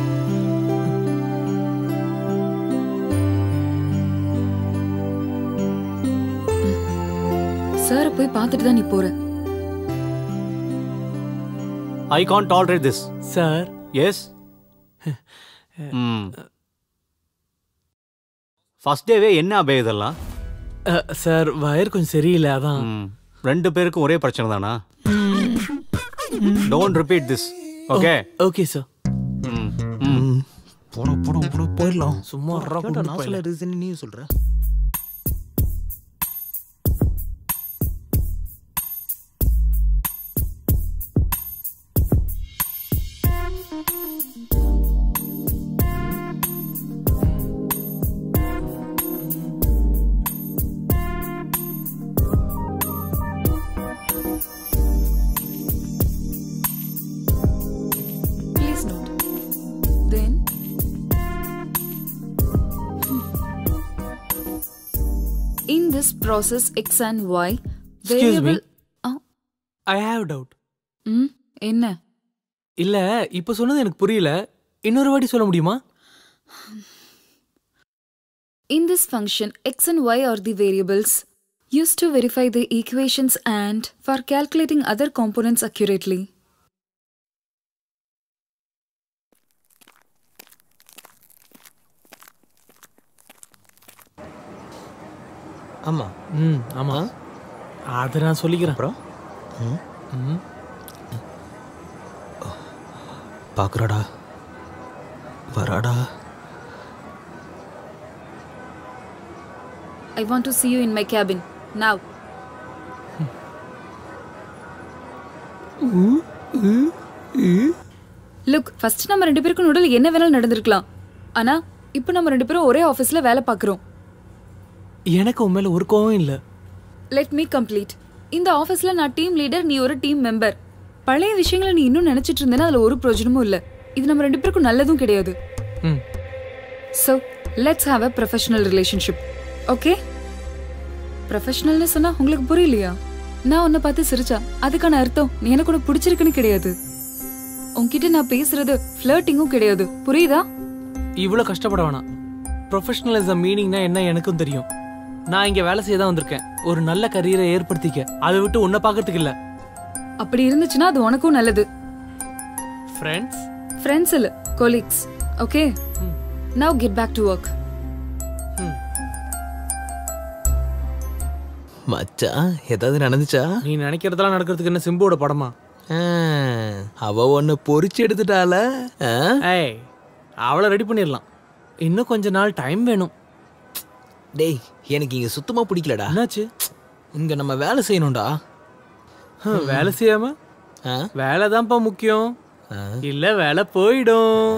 சார் போய் பார்த்துட்டு தான் நீ போற. I can't tolerate this. Sir. Yes? First day என்ன அபே இதெல்லாம்? சார் வயர் கொஞ்சம் சரியில்லை அதான். ரெண்டு பேருக்கும் ஒரே பிரச்சனை தானா? Don't repeat this. Okay? Okay, sir. போயிடலாம். சும்மா நான் சொல்ல ரீசன் நீ சொல்ற. In this process X and Y Excuse me. I have doubt. என்ன? இல்ல இப்ப சொன்னது எனக்கு புரியல. இன்னொரு வாட்டி சொல்ல முடியுமா? In this function X and Y are the variables. Used to verify the equations and for calculating other components accurately. ஆமா. ஆமா. அதை நான் சொல்லிக்கிறேன். அப்புறம் பார்க்குறாடா, வராடா. I want to see you in my cabin now. Look, first நம்ம ரெண்டு பேருக்கும் நடுவில் என்ன வேணாலும் நடந்திருக்கலாம். ஆனா இப்போ நம்ம ரெண்டு பேரும் ஒரே ஆஃபீஸ்ல வேலை பார்க்குறோம். எனக்கு உண்மையில ஒரு கோவம் இல்லை. Let me complete. இந்த ஆஃபீஸ்ல நான் டீம் லீடர், நீ ஒரு டீம் மெம்பர். பழைய விஷயங்களை நீ இன்னும் நினைச்சிட்டு இருந்தேன்னா அதுல ஒரு பிரயோஜனமும் இல்லை. இது நம்ம ரெண்டு பேருக்கும் நல்லதும் கிடையாது. So let's have a professional relationship. Okay? ப்ரொஃபஷனல்னு சொன்னா உங்களுக்கு புரியலையா? நான் உன்னை பார்த்து சிரிச்சா அதுக்கான அர்த்தம் நீ எனக்கு கூட பிடிச்சிருக்குன்னு கிடையாது. உன்கிட்ட நான் பேசுறது ஃப்ளர்ட்டிங்கும் கிடையாது. புரியுதா? இவ்வளோ கஷ்டப்பட வேணாம். ப்ரொஃபஷனலிசம் மீனிங்னா என்ன எனக்கும் தெரியும். நான் இங்க வேலை செய்ய தான் வந்திருக்கேன், ஒரு நல்ல கரியரை ஏற்படுத்திக்க. அதை விட்டு உன்னை பார்க்கறதுக்கு இல்ல. அப்படி இருந்துச்சுன்னா அது உனக்கும் நல்லது. ஃப்ரெண்ட்ஸ் இல்ல, colleagues. Okay, now get back to work. மச்சான், ஏதாவது நடந்துச்சா? நீ நினைக்கிறதெல்லாம் நடக்கிறதுக்கு என்ன சிம்புவோட படமா? அவ ஒன்னு பொறிச்சு எடுத்துட்டால. ஏய், அவளை ரெடி பண்ணிடலாம். இன்னும் கொஞ்ச நாள் டைம் வேணும். டேய், எனக்கு இங்க சுத்தமா பிடிக்கலடா. என்னாச்சு? இங்க நம்ம வேலை செய்யணும்டா. வேலை செய்யாம வேலை தான்ப்பா முக்கியம். இல்ல வேலை போயிடும்.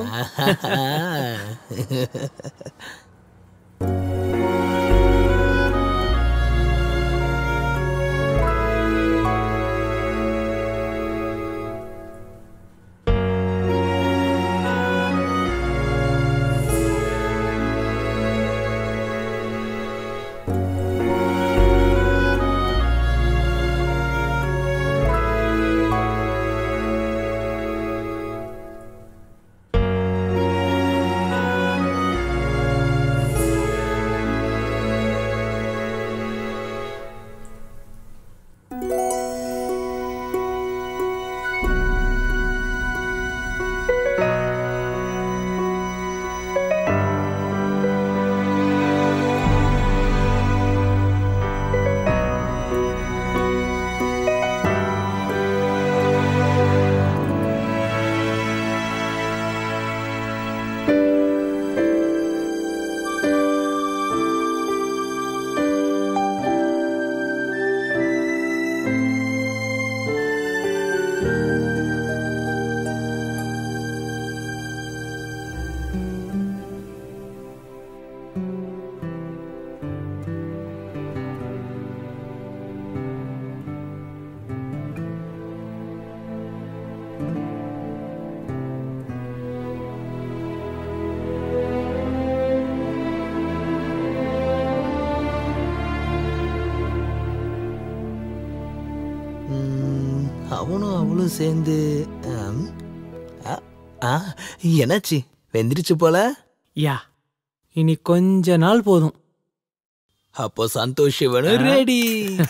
அவனும் அவளும் சேர்ந்து என்னாச்சு? வெந்திரிச்சு போல. யா, இனி கொஞ்ச நாள் போதும். அப்போ சந்தோஷ் சிவனும் ரெடி.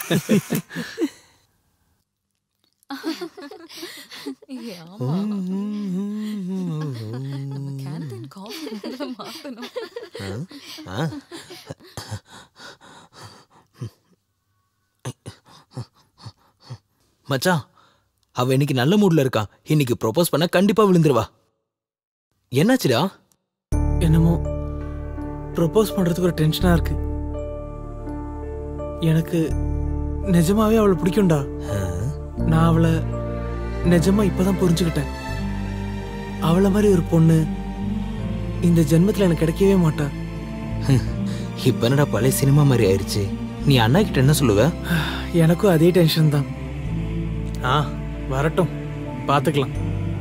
மச்சான், அவ இன்னைக்கு நல்ல மூட்ல இருக்கா. இன்னைக்கு ப்ரோபோஸ் பண்ண கண்டிப்பா விழுந்துருவா. என்னாச்சுடா? என்னமோ ப்ரோபோஸ் பண்றதுக்கு ஒரு டென்ஷனா இருக்கு. எனக்கு நிஜமாவே அவளை பிடிக்கும்டா. நான் அவளை நிஜமா இப்பதான் புரிஞ்சுக்கிட்டேன். அவளை மாதிரி ஒரு பொண்ணு இந்த ஜென்மத்துல எனக்கு கிடைக்கவே மாட்டா. இப்ப என்னடா பழைய சினிமா மாதிரி ஆயிடுச்சு. நீ அண்ணா கிட்ட என்ன சொல்லுவ? எனக்கும் அதே டென்ஷன் தான். வரட்டும், பாத்துக்கலாம்.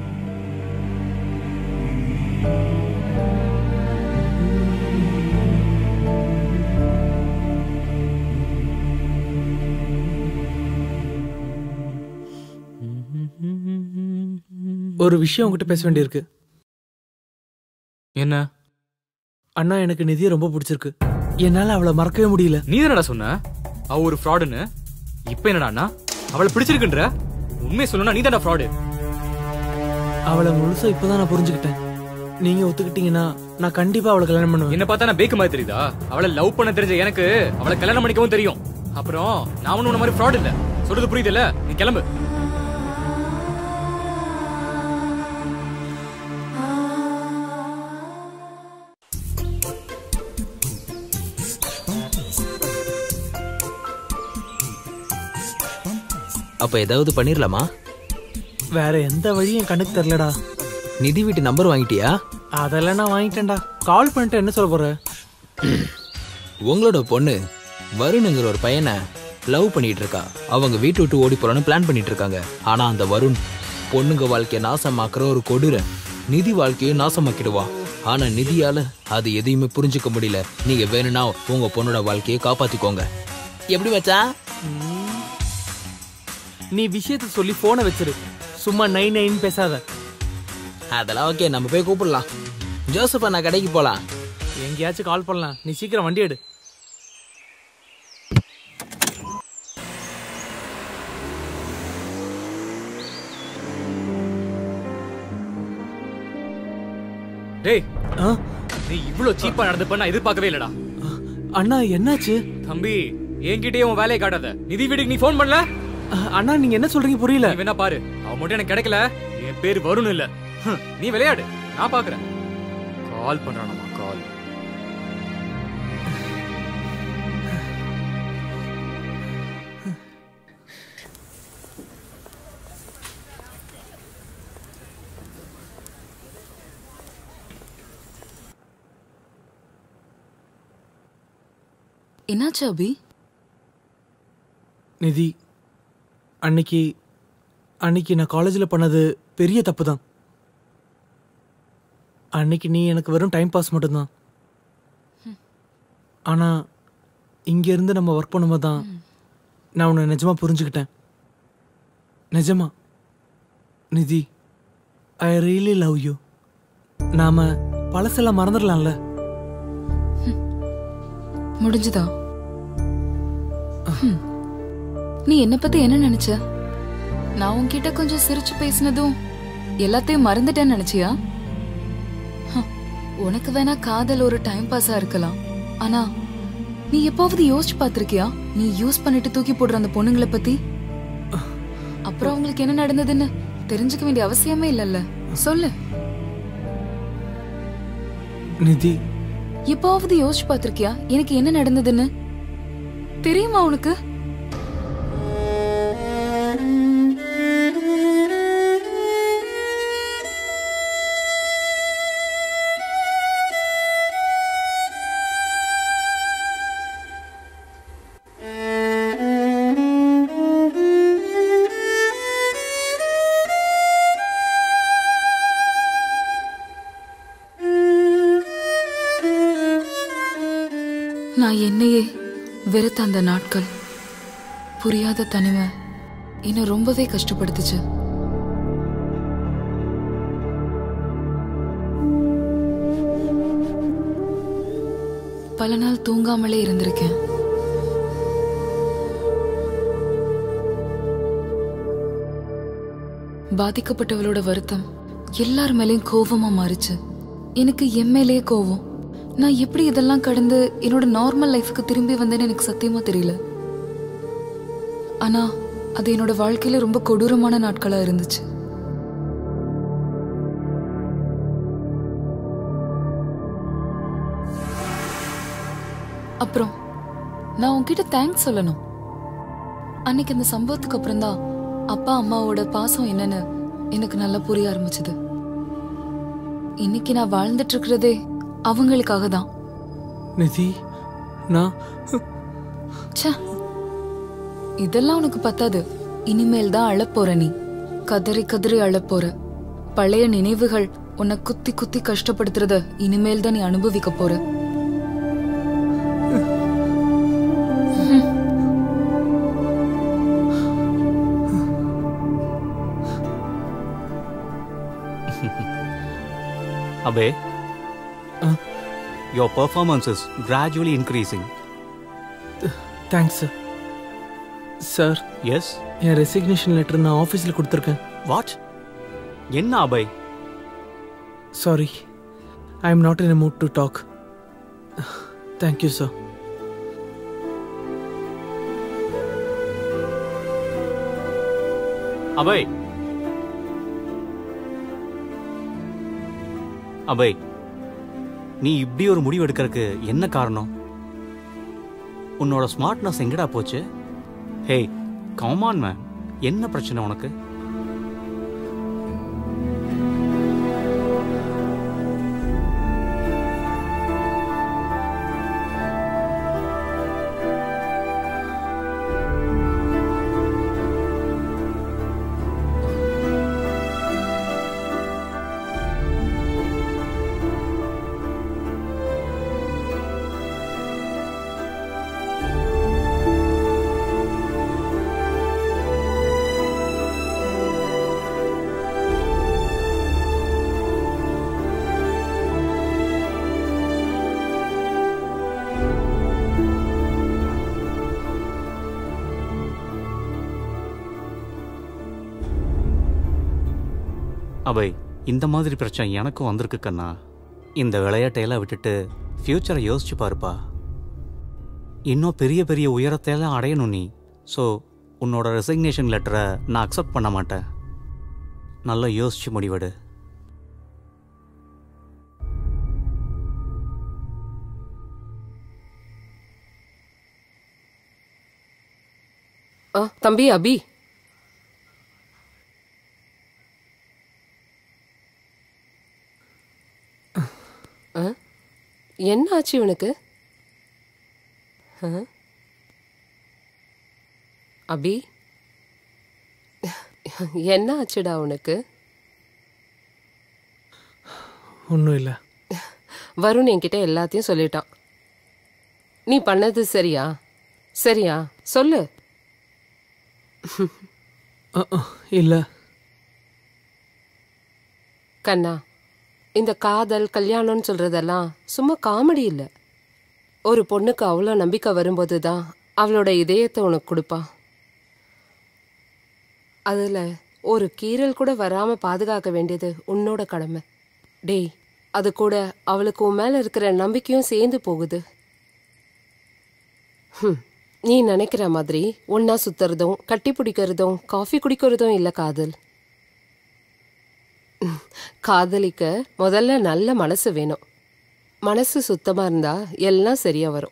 ஒரு விஷயம் உங்ககிட்ட பேச வேண்டியிருக்கு. என்ன? அண்ணா, எனக்கு நிதியை ரொம்ப பிடிச்சிருக்கு. என்னால அவளை மறக்கவே முடியல. நீ என்னடா சொன்ன? அவ ஒரு ஃப்ராடுன்னு. இப்ப என்னடான்னா அவளை பிடிச்சிருக்குன்ற? உண்மையை சொல்லணும்னா நீ தான்டா ஃப்ராடு. அவளை முழுசா இப்பதான் நான் புரிஞ்சுக்கிட்டேன். நீங்க ஒத்துக்கிட்டீங்கன்னா நான் கண்டிப்பா அவளை கல்யாணம் பண்ணுவேன். என்ன பார்த்தா நான் பேக்கு மாதிரி தெரியுதா? அவளை லவ் பண்ண தெரிஞ்ச எனக்கு அவளை கல்யாணம் பண்ணிக்கவும் தெரியும். அப்புறம் நான் ஒன்னும் உன்ன மாதிரி ஃப்ராட் இல்ல. சொல்றது புரியுது இல்ல? நீ கிளம்பு. அப்ப ஏதாவது பண்ணிரலாமா? வேற எந்த வழியும் என் கண்ணுக்கு தெரியலடா. நிதி வீட்டு நம்பர் வாங்கிட்டியா? அதெல்லாம் நான் வாங்கிட்டேன்டா. கால் பண்ணிட்டு என்ன சொல்ல போற? உங்களோட பொண்ணு வருணுங்கிற ஒரு பையனை லவ் பண்ணிட்டு இருக்கா. அவங்க வீட்டு விட்டு ஓடி போறான்னு பிளான் பண்ணிட்டு இருக்காங்க. ஆனா அந்த வருண் பொண்ணுங்க வாழ்க்கையை நாசமாக்குற ஒரு கொடூர நிதி வாழ்க்கையை நாசமாக்கிடுவா. ஆனா நிதியால அது எதையுமே புரிஞ்சுக்க முடியல. நீங்க வேணும்னா உங்க பொண்ணோட வாழ்க்கையை காப்பாத்திக்கோங்க. எப்படி வச்சா? நீ விஷயத்த சொல்லி போனை வச்சிரு. சும்மா நைன் பேசாத. அதெல்லாம் ஓகே, நம்ம போய் கூப்பிடலாம். ஜோசப்பா நான் கடைக்கு போலாம். எங்கேயாச்சும் கால் பண்ணலாம். நீ சீக்கிரம் வண்டி எடு. டேய், நீ இவ்ளோ சீப்பா நடந்துப்ப நான் எதிர்பார்க்கவே இல்லடா. அண்ணா என்னாச்சு? தம்பி, என்கிட்டயே உன் வேலையை காட்டாத. நிதி வீட்டுக்கு நீ போன் பண்ணல? அண்ணா நீங்க என்ன சொல்றீங்க புரியல. வேணா பாரு, அவ மட்டும் எனக்கு கிடைக்கல. என் பேரு வருண் இல்ல. நீ விளையாடு, நான் பாக்குறேன். கால் பண்றானமா கால். என்னாச்சு அபி? நிதி, அன்னைக்கு நான் காலேஜில் பண்ணது பெரிய தப்பு தான். அன்னைக்கு நீ எனக்கு வெறும் டைம் பாஸ் மட்டும்தான். ஆனால் இங்கேருந்து நம்ம ஒர்க் பண்ணும்போது தான் நான் உன்னை நிஜமாக புரிஞ்சுக்கிட்டேன். நிஜமா நிதி, ஐ ரியலி லவ் யூ. நாம் பழசெல்லாம் மறந்துடலாம்ல. முடிஞ்சுதா? நீ என்ன பத்தி என்ன நினைச்ச? நான் உன்கிட்ட கொஞ்சம் சிரிச்சு பேசினதும் எல்லாத்தையும் மறந்துட்டேன்னு நினைச்சியா? உனக்கு வேணா காதல் ஒரு டைம் பாஸா இருக்கலாம். ஆனா நீ எப்பாவது யோசிச்சு பாத்திருக்கியா நீ யூஸ் பண்ணிட்டு தூக்கி போடுற அந்த பொண்ணுங்களை பத்தி? அப்புறம் அவங்களுக்கு என்ன நடந்ததுன்னு தெரிஞ்சுக்க வேண்டிய அவசியமே இல்லல்ல. சொல்லு நிதி. எப்பாவது யோசிச்சு பாத்திருக்கியா எனக்கு என்ன நடந்ததுன்னு? தெரியுமா உனக்கு? நான் என்னையே வெறுத்த அந்த நாட்கள், புரியாத தனிமை என்ன ரொம்பவே கஷ்டப்படுத்துச்சு. பல நாள் தூங்காமலே இருந்திருக்கேன். பாதிக்கப்பட்டவளோட வருத்தம் எல்லார் மேலேயும் கோவமா மாறிச்சு. எனக்கு என் மேலேயே கோவம். நான் எப்படி இதெல்லாம் கடந்து என்னோட நார்மல் லைஃப்க்கு திரும்பி வந்தேன்னு எனக்கு சத்தியமா தெரியல. ஆனா அது என்னோட வாழ்க்கையில ரொம்ப கொடூரமான நாட்களா இருந்துச்சு. அப்புறம் நான் உன்கிட்ட தேங்க்ஸ் சொல்லணும். அன்னைக்கு அந்த சம்பவத்துக்கு அப்புறம் தான் அப்பா அம்மாவோட பாசம் என்னன்னு எனக்கு நல்லா புரிய ஆரம்பிச்சது. இன்னைக்கு நான் வாழ்ந்துட்டு இருக்கிறதே அவங்களுக்காக தான். நிதி, நான் இதெல்லாம் உனக்கு பத்தாது. இனிமேல் தான் அழப்போற. நீ கதறி கதறி அழப்போற. பழைய நினைவுகள் உன்னை குத்தி குத்தி கஷ்டப்படுத்துறத இனிமேல் தான் நீ அனுபவிக்க போற. Abhay, your performance is gradually increasing. Thanks, sir. Sir yes என் ரெசிக்னேஷன் லெட்டர் நான் ஆஃபீஸில் கொடுத்துருக்கேன். வாட்? என்ன Abhay? Sorry, I am not in a mood to talk. Thank you sir. Abhay, Abhay, நீ இப்படி ஒரு முடிவு எடுக்கிறதுக்கு என்ன காரணம்? உன்னோட ஸ்மார்ட்னஸ் எங்கடா போச்சு? ஹே, கம் ஆன் மேன், என்ன பிரச்சனை உனக்கு? அபய், இந்த மாதிரி பிரச்சனை எனக்கும் வந்திருக்கு கண்ணா. இந்த விளையாட்டையெல்லாம் விட்டுட்டு ஃப்யூச்சரை யோசிச்சு பாருப்பா. இன்னும் பெரிய பெரிய உயரத்தையெல்லாம் அடையணும் நீ. ஸோ உன்னோட ரெசிக்னேஷன் லெட்டரை நான் அக்செப்ட் பண்ண மாட்டேன். நல்லா யோசிச்சு முடிவெடு. தம்பி அபி, என்ன ஆச்சு இவனுக்கு? அபி, என்ன ஆச்சுடா உனக்கு? ஒன்றும் இல்லை. வருண் என்கிட்ட எல்லாத்தையும் சொல்லிட்டான். நீ பண்ணது சரியா? சரியா சொல்லு. இல்லை கண்ணா, இந்த காதல் கல்யாணம்னு சொல்றதெல்லாம் சும்மா காமெடி இல்லை. ஒரு பொண்ணுக்கு அவ்வளோ நம்பிக்கை வரும்போது தான் அவளோட இதயத்தை உனக்கு கொடுப்பா. அதில் ஒரு கீறல் கூட வராமல் பாதுகாக்க வேண்டியது உன்னோட கடமை. டேய், அது கூட அவளுக்கு உன் மேலே இருக்கிற நம்பிக்கையும் சேர்ந்து போகுது. நீ நினைக்கிற மாதிரி ஒன்னா சுத்துறதும் கட்டி பிடிக்கிறதும் காஃபி குடிக்கிறதும் இல்லை காதல். காதலிக்க முதல்ல நல்ல மனசு வேணும். மனசு சுத்தமா இருந்தா எல்லாம் சரியா வரும்.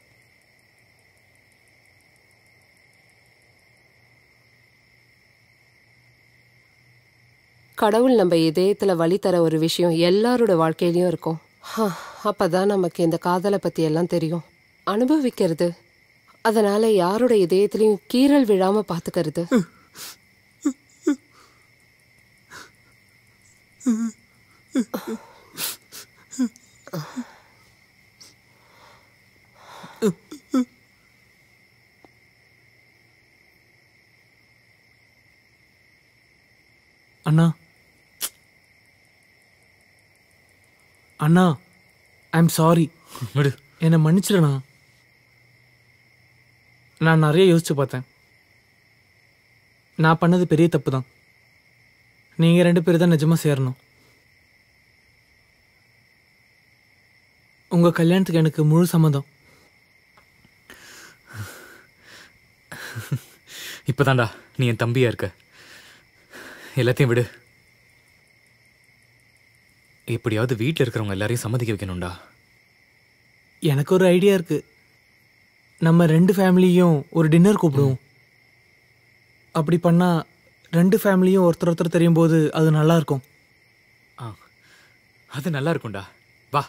கடவுள் நம்ம இதயத்துல வழி தர ஒரு விஷயம் எல்லாரோட வாழ்க்கையிலயும் இருக்கும். அப்பதான் நமக்கு இந்த காதலை பத்தி எல்லாம் தெரியும். அனுபவிக்கிறது, அதனால யாரோட இதயத்திலையும் கீறல் விழாம பாத்துக்கிறது. அண்ணா, அண்ணா, ஐ எம் சாரி. என்னை மன்னிச்சிடண்ணா. நான் நிறைய யோசிச்சு பார்த்தேன். நான் பண்ணது பெரிய தப்பு தான். நீங்கள் 2 பேர் தான் நிஜமாக சேரணும். உங்கள் கல்யாணத்துக்கு எனக்கு முழு சம்மதம். இப்போதான்டா நீ என் தம்பியா இருக்க. எல்லாத்தையும் விடு. எப்படியாவது வீட்டில் இருக்கிறவங்க எல்லாரையும் சம்மதிக்க வைக்கணும்டா. எனக்கு ஒரு ஐடியா இருக்கு. நம்ம 2 ஃபேமிலியும் ஒரு டின்னர் கூப்பிடுவோம். அப்படி பண்ணா 2 ஃபேமிலியும் ஒருத்தர் ஒருத்தர் தெரியும் போது அது நல்லா இருக்கும். அது நல்லா இருக்கும்டா. வா.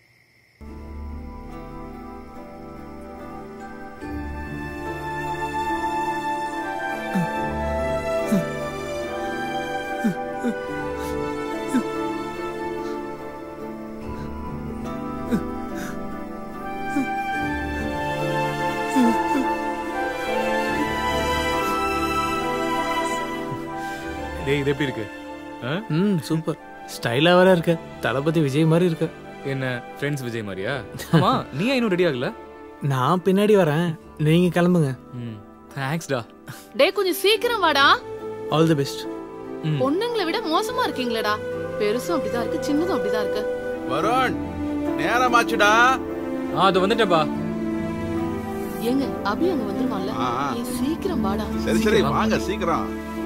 இது எப்படி இருக்கு? சூப்பர். ஸ்டைலா வேற இருக்க. தளபதி விஜய் மாதிரி இருக்க. என்ன ஃப்ரெண்ட்ஸ் விஜய் மாதிரியா? ஆமா, நீ இன்னும் ரெடி ஆகல? நான் பின்னாடி வரேன், நீங்க கிளம்புங்க. தேங்க்ஸ்டா. டேய் கொஞ்சம் சீக்கிரம் வாடா. All the best. பொண்ணுங்களை விட மோசமா இருக்கீங்களேடா. பெருசும் அப்படிதான் இருக்கு, சின்னதும் அப்படிதான் இருக்கு. வருண், நேரமாச்சுடா. அது வந்துட்டேப்பா. ஏங்க அபி அங்க வந்துருவான்ல, நீ சீக்கிரம் வாடா. சரி சரி வாங்க சீக்கிரம்.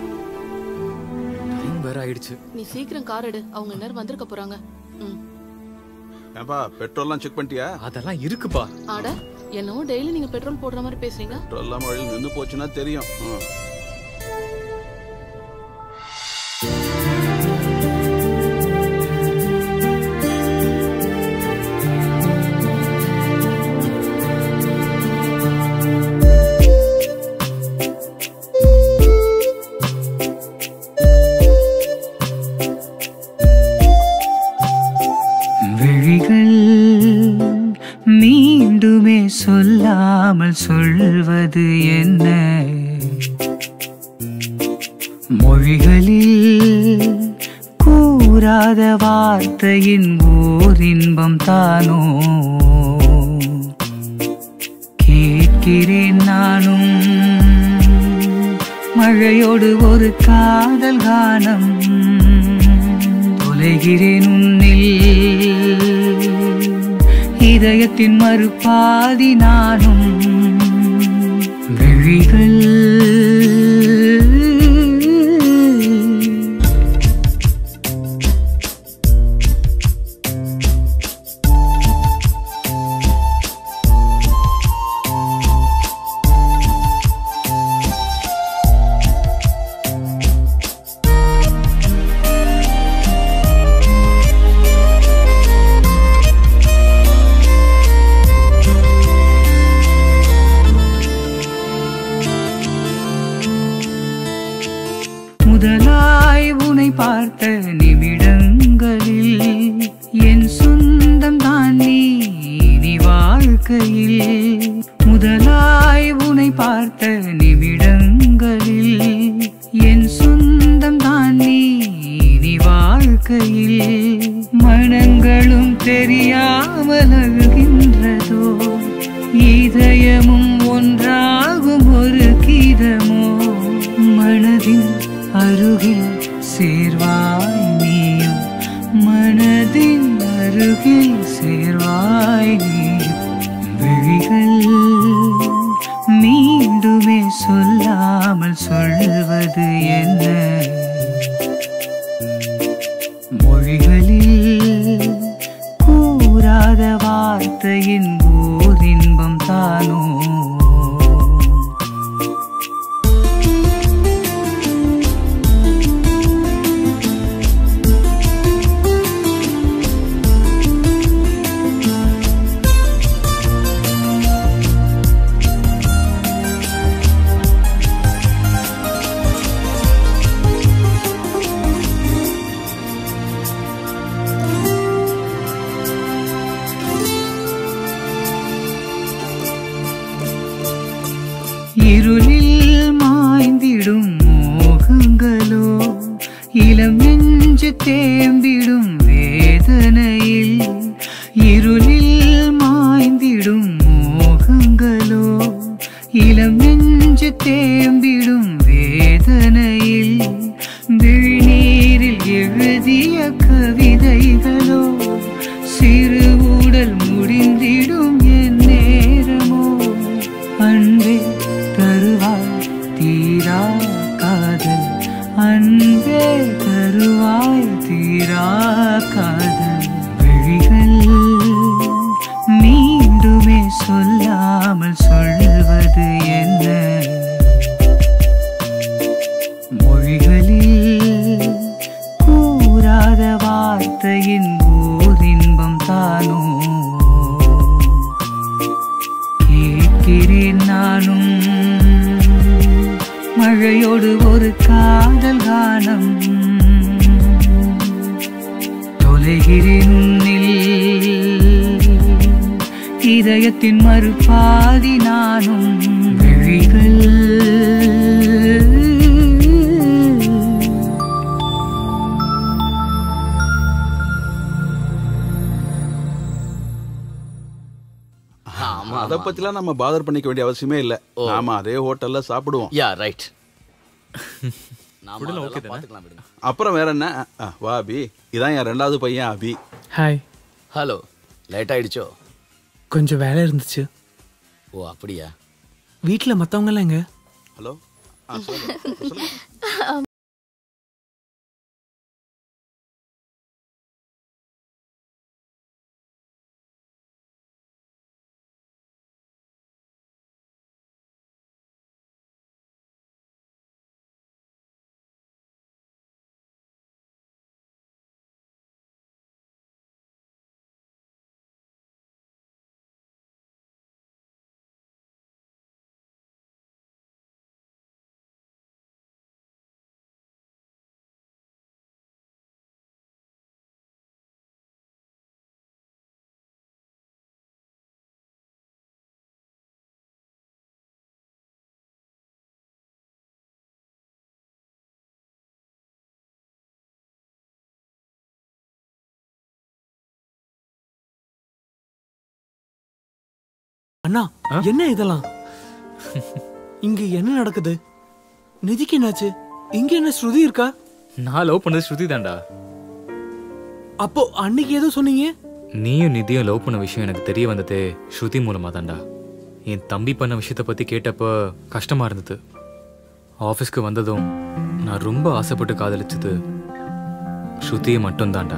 டைம் வேற ஆயிடுச்சு. நீ சீக்கிரம் கார் எடு, அவங்க நேரம் வந்திருக்க போறாங்க. ஏன்பா பெட்ரோல்லாம் செக் பண்ணிட்டியா? அதெல்லாம் இருக்குப்பா. ஆட என்னவோ டெய்லி நீங்க பெட்ரோல் போடுற மாதிரி பேசுறீங்க. பெட்ரோல்லாம் வழியில் நின்னு போச்சுன்னா தெரியும். மீண்டுமே சொல்லாமல் சொல்வது என்ன? மொழிகளில் கூறாத வார்த்தையின் ஓர் இன்பம் தானோ? கேட்கிறேன் நானும் மழையோடு ஒரு காதல் கானம். தொலைகிறேன் உன்னில் இதயத்தின் மறுபாதி நானும். விழிகள் முதலாய் உனை பார்த்த நிமிடங்களில் என் சொந்தம் தான் நீ வாழ்க்கையில். முதலாய் உனை பார்த்த நிமிடங்களில் என் சொந்தம் தான் நீ வாழ்க்கையில். மனங்களும் தெரியாமல் அழுகின்றதோ, இதயமும் ஒன்றாகும் ஒரு கீதமோ. மனதின் அருகில் சேர்வாய் நீயும், மனதின் அருகில் சேர்வாய் நீயும். விழிகள் மீண்டுமே சொல்லாமல் சொல்வது என்ன? மொழிகளில் கூறாத வார்த்தையின் ஓர் இன்பம் தானோ? இருளில் மாய்ந்திடும் மோகங்களோ, இளம் நெஞ்சு தேம்பிடும் வேதனையில். இருளில் மாய்ந்திடும் மோகங்களோ, இளம் நெஞ்சு தேம்பிடும் வேதனையில். விழிநீரில் எழுதிய கவிதைகளோ, சிறு உடல் முடிந்திடும் என் நேரமோ. அன்பே தருவாய் தீரா காதல், அன்பே தருவாய் தீரா காதல். விழிகள் மீண்டுமே சொல்லாமல் சொல்வது என்ன? மொழிகளில் கூறாத வார்த்தையின் ஓர் இன்பம் தானோ? கேட்கிறேன் நானும் மழையோடு ஒரு காதல் கானம். தொலைகிறேன் உன்னில் இதயத்தின் மறுபாதி நானும். விழிகள் அதை பத்திலாம் நம்ம பாதர் பண்ணிக்க வேண்டிய அவசியமே இல்ல. நாம அதே ஹோட்டல்ல சாப்பிடுவோம். Ya right. அப்புறம் வேற என்ன? வா அபி, இதான் என் 2வது பையன் அபி. ஹாய். ஹலோ. லேட் ஆயிடுச்சோ? கொஞ்சம் வேலை இருந்துச்சு. ஓ அப்படியா? வீட்டில் மற்றவங்க எல்லாம் எங்க? ஹலோ. அண்ணா என்ன இதெல்லாம்? இங்க என்ன நடக்குது? நிதிக்கு என்னாச்சு? இங்க என்ன ஸ்ருதி இருக்கா? நான் லவ் பண்ணது ஸ்ருதி தான்டா. அப்போ அன்னைக்கு ஏதோ சொன்னீங்க. நீயும் நிதியும் லவ் பண்ண விஷயம் எனக்கு தெரிய வந்ததே ஸ்ருதி மூலமா தான்டா. என் தம்பி பண்ண விஷயத்தை பத்தி கேட்டப்ப கஷ்டமா இருந்தது. ஆஃபீஸ்க்கு வந்ததும் நான் ரொம்ப ஆசைப்பட்டு காதலிச்சது ஸ்ருதியை மட்டும் தான்டா.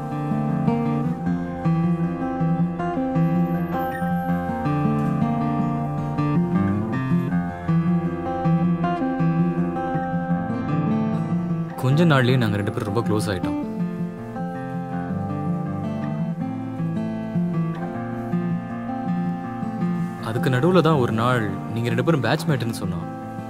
கொஞ்ச நாள்லயே நாங்க 2 பேரும் ரொம்ப க்ளோஸ் ஆயிட்டோம். அதுக்கு நடுவுல தான் ஒரு நாள் நீங்க 2 பேரும் பேட்ச்மேட்னு சொன்னோம்.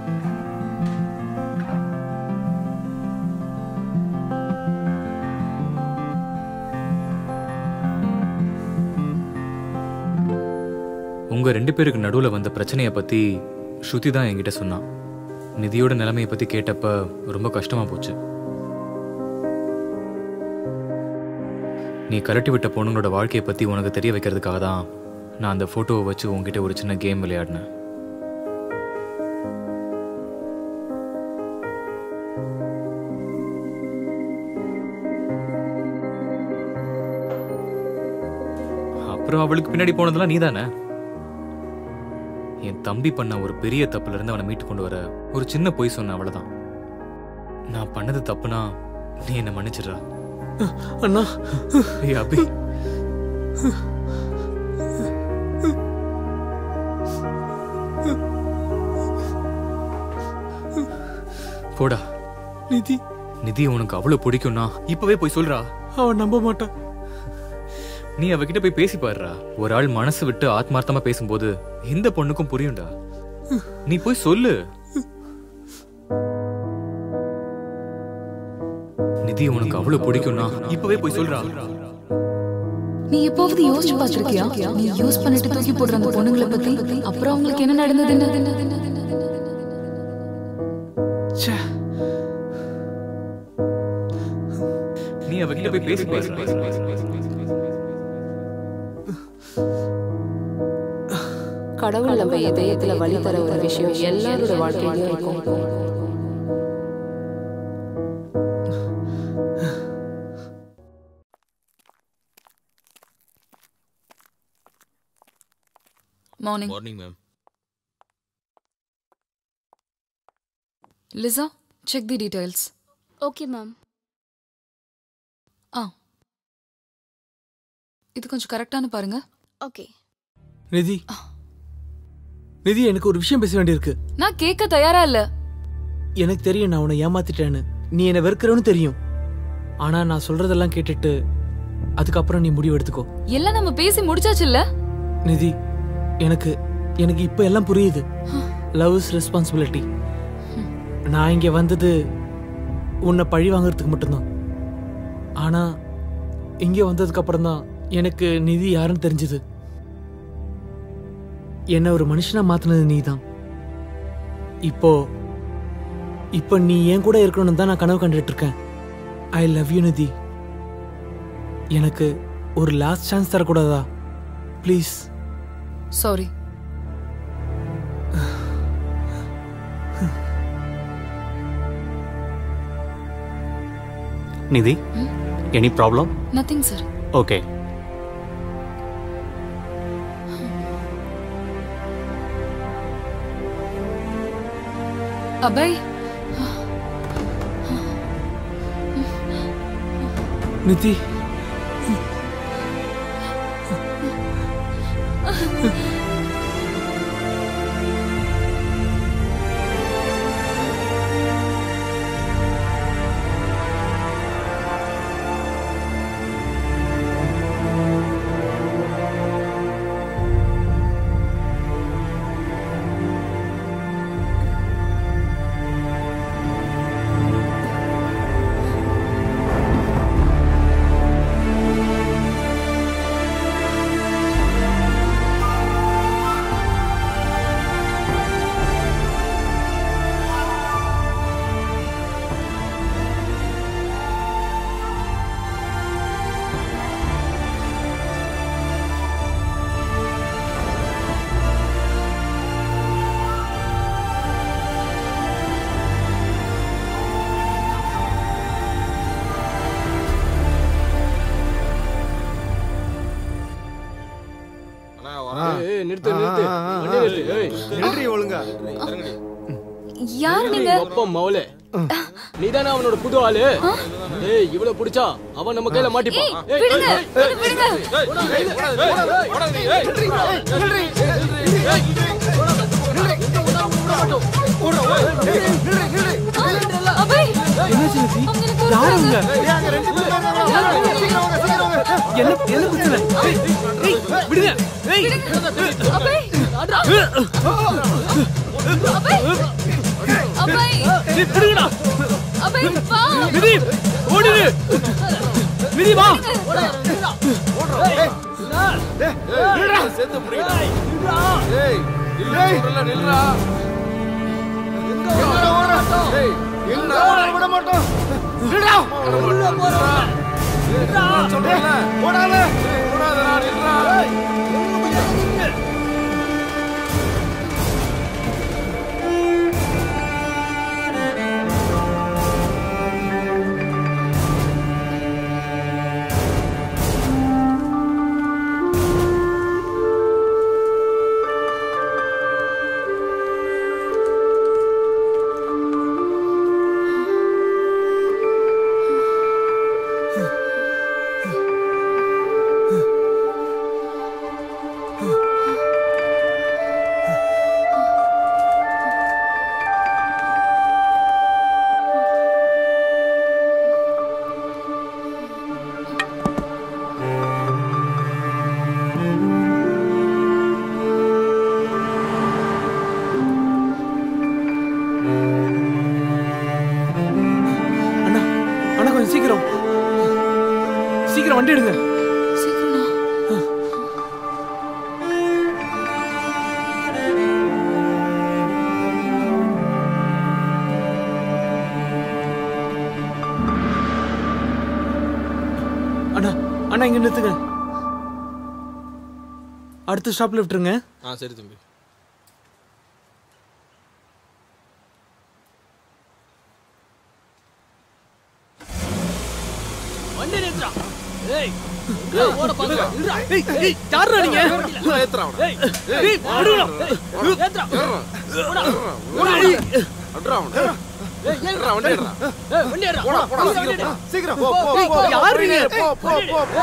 உங்க 2 பேருக்கு நடுவுல வந்த பிரச்சனையை பத்தி ஸ்ருதி தான் என்கிட்ட சொன்னான். நிதியோட நிலைமையை பத்தி கேட்டப்ப ரொம்ப கஷ்டமா போச்சு. நீ கலட்டி விட்ட பொண்ணுங்களோட வாழ்க்கையை பத்தி உனக்கு தெரிய வைக்கிறதுக்காக தான் நான் அந்த போட்டோவை வச்சு உங்ககிட்ட ஒரு சின்ன கேம் விளையாடினேன். அப்புறம் அவளுக்கு பின்னாடி போனதெல்லாம் நீதானே. என் தம்பி பண்ண ஒரு பெரிய தப்புல இருந்து அவனை மீட்டு கொண்டு வர ஒரு சின்ன பொய் சொன்ன, அவ்வளவுதான். நான் பண்ணது தப்புனா நீ என்ன மன்னிச்சிடுறா. அண்ணா. ஏய் அபி, போடா. நிதி நிதி உனக்கு அவ்வளவு பிடிக்கும்னா இப்பவே போய் சொல்றா. அவன் நம்ப மாட்டான். நீ அவகிட்ட போய் பேசி பாருடா. ஒரு ஆள் மனசு விட்டு ஆத்மார்த்தமா பேசும்போது இந்த பொண்ணுக்கும் புரியும்டா. நீ போய் சொல்லு. நிதி உனக்கு அவ்வளவு பிடிக்கும்னா இப்பவே போய் சொல்றா. நீ எப்போவது யோசிச்சு பார்த்திருக்கியா? நீ யூஸ் பண்ணிட்டு தூக்கி போடுற அந்த பொண்ணுங்களை பத்தி, அப்புறம் அவங்களுக்கு என்ன நடந்தது? நீ அவகிட்ட போய் பேசி பாரு. கடவுள் நம்ம இதயத்துல வழி தர ஒரு விஷயம் எல்லாரோட வாழ்க்கையிலும் இருக்கும். Morning. Morning, ma'am. Liza, check the details. Okay, ma'am. இது கொஞ்சம் கரெக்டானு பாருங்க. Okay. நிதி, நிதி, எனக்கு ஒரு விஷயம் பேச வேண்டியிருக்கு. நான் கேட்க தயாரா இல்ல. எனக்கு தெரியும் நான் உன்னை ஏமாத்திட்டேன்னு. நீ என்ன வெறுக்கிறவனு தெரியும். ஆனா நான் சொல்றதெல்லாம் கேட்டுட்டு அதுக்கப்புறம் நீ முடிவு எடுத்துக்கோ. எல்லாம் நம்ம பேசி முடிச்சாச்சு இல்ல? நிதி, எனக்கு எனக்கு இப்ப எல்லாம் புரியுது. Love is responsibility. நான் இங்க வந்தது உன்னை பழி வாங்குறதுக்கு மட்டும்தான். ஆனா இங்க வந்ததுக்கு அப்புறம் தான் எனக்கு நிதி யாருன்னு தெரிஞ்சது. என்ன ஒரு மனுஷனா மாத்தினது நீ தான். இப்போ நீ என் கூட இருக்கணும்னு தான் நான் கனவு கண்டுட்டு இருக்கேன். I love you Nidhi. எனக்கு ஒரு லாஸ்ட் சான்ஸ் தரக்கூடாதா? Please. Sorry. Nidhi, any problem? Nothing sir. Okay. Abhay, Nidhi, நிறுத்து நிறுத்து வண்டி நிறுத்து. ஏய் நின்றி ஒழுங்கா. யார் நீங்க? அப்பம் மவளே, நீதானே அவனோட புது ஆளு? ஏய் இவள புடிச்சா அவன் நம்ம கையில மாட்டிப்பான். ஏய் விடுங்க, விடுங்க. அபய், என்னாச்சு நிதி? யார் அவங்க? என்ன பிரச்சனை? விடுங்க. அபய், அபய், அபய், விடுங்கடா. அபய் வா. நிதி, ஓடிடு. நிதி வா. சேர்த்து புடிடா. ஏய் நில்றா, நில்றா. எங்க ஓடுறா? ஏய் நில்றா, விட மாட்டோம். நில்றா. உள்ள போறா. நில்றா சொல்றல. ஓடாத. ஓடாதடா, நில்றா. சீக்கிரம் வண்டி எடுங்க. அண்ணா அண்ணா இங்க நிறுத்துங்க. அடுத்த ஸ்டாப்ல விட்டுருங்க. சரி தம்பி. வண்டி நிறுத்துடா. ஏய் ஓட பாக்குற. ஏய் ஏய் யாரா நீங்க? ஏத்துறா. ஏய் ஏய் ஓடுடா. ஏத்துறா. ஓடா. அட்றா அவன. ஏய் ஏறா வண்டி ஏறா. ஏய் வண்டி ஏறா. போடா போடா சீக்கிரம் போ போ போ. யார் நீங்க? போ போ போ போ.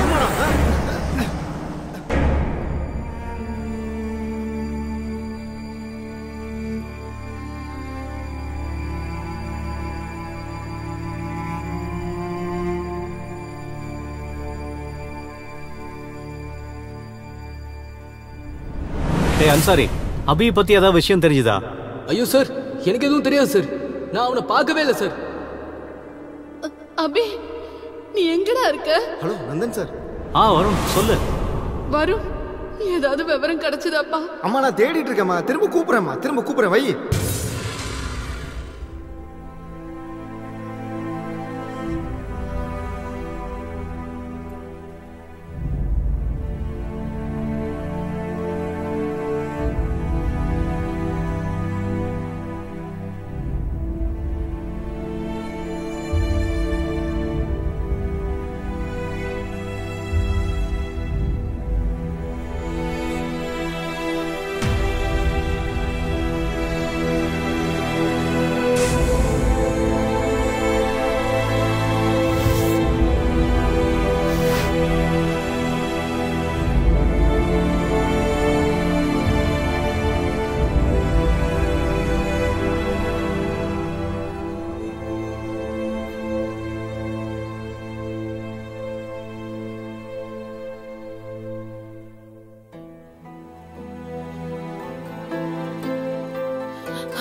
அன்சாரி, அபியை பத்தி ஏதாவது விஷயம் தெரிஞ்சுதா? ஐயோ சார், எனக்கு எதுவும் தெரியாது சார். நான் அவனை பார்க்கவே இல்லை சார். அபி, நீ எங்கடா இருக்க? Hello Nandan sir. வருண் சொல்லு. வருண், ஏதாவது விவரம் கிடைச்சதாப்பா? அம்மா நான் தேடிட்டு இருக்கேம்மா. திரும்ப கூப்பிடுறேன் வை.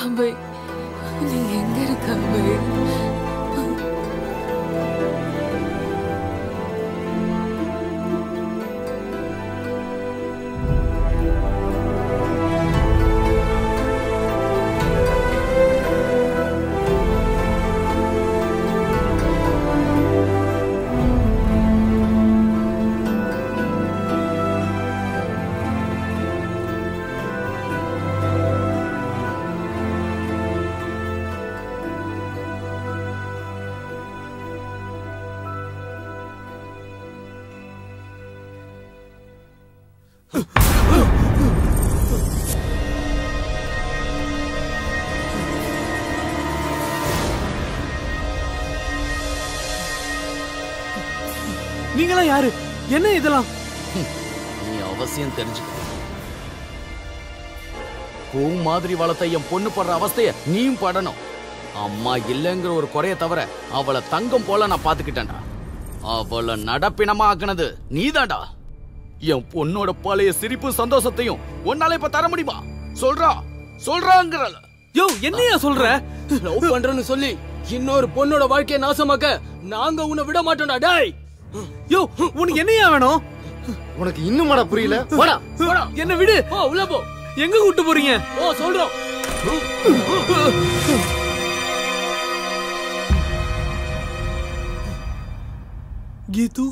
அபய், நீ எங்க இருக்க அபய்? நீங்களா யாரு? என்ன இதெல்லாம்? நீ அவசியம் தெரிஞ்சுக்க. பூ மாதிரி வளர்த்த என் பொண்ணு படுற அவஸ்தைய நீயும் படணும். அம்மா இல்லைங்கிற ஒரு குறைய தவிர அவளை தங்கம் போல நான் பாத்துக்கிட்டேன்டா. அவளை நடப்பினமா ஆக்குனது நீதான்டா. என் பொண்ணோட பழைய சிரிப்பு சந்தோஷத்தையும் உன்னால இப்ப தர முடியுமா? சொல்றாங்கிற. யோ, என்னையா சொல்ற? லவ் பண்றேன்னு சொல்லி இன்னொரு பொண்ணோட வாழ்க்கையை நாசமாக்க நாங்க உன்னை விட மாட்டோம்டா. டேய், யோ, உனக்கு என்னையா வேணும்? உனக்கு இன்னும் புரியல? போடா போடா, என்ன விடு. உள்ள போ. எங்க கூட்டு போறீங்க? சொல்றோம். கீது,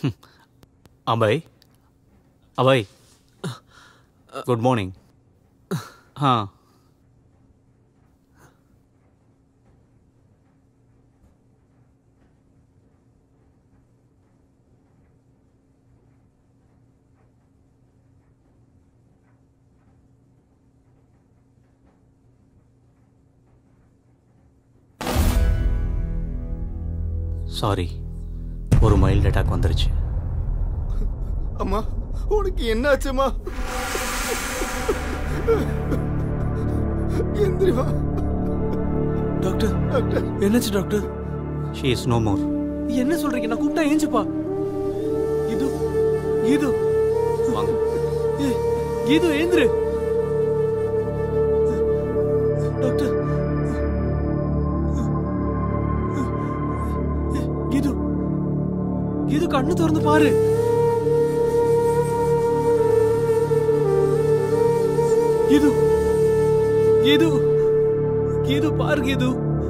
अभय अभय गुड मॉर्निंग हाँ சாரி ஒரு மைல்டு அட்டாக் வந்துருச்சு அம்மா உனக்கு என்னாச்சுமா எந்திரிமா டாக்டர் டாக்டர் என்னாச்சு doctor she is no more என்ன சொல்றீங்க நான் கூப்பிட்டா ஏஞ்சுப்பா இது இது வாங்க இது ஏந்திரு டாக்டர் இது இது கண்ணு திறந்து பாரு இது இது இது பாருங்க இது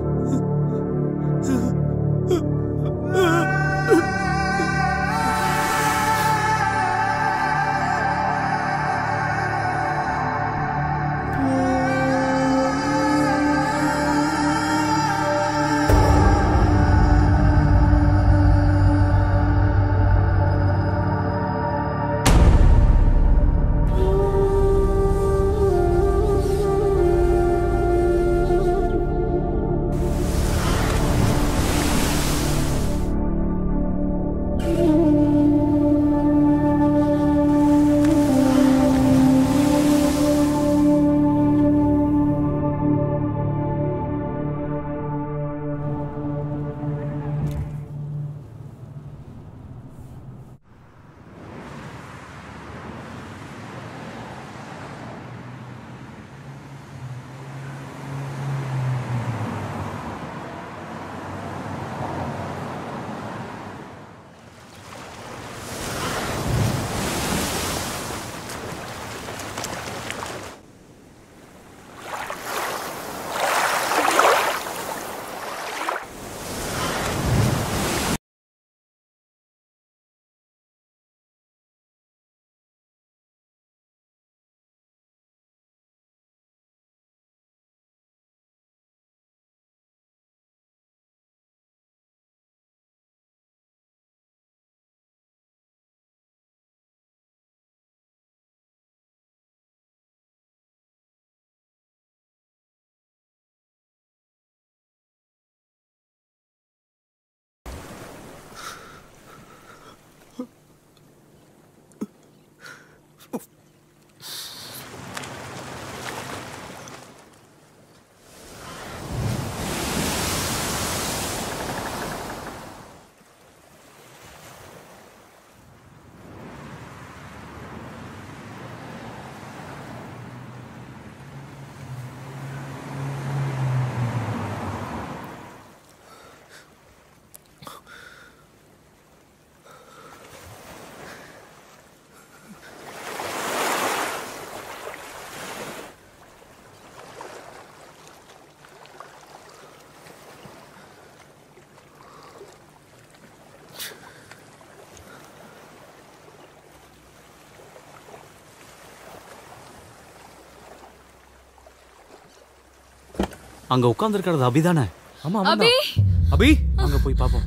அங்க உட்கார்ந்து இருக்கிறது அபிதானே ஆமா அபி அபி அங்க போய் பாப்போம்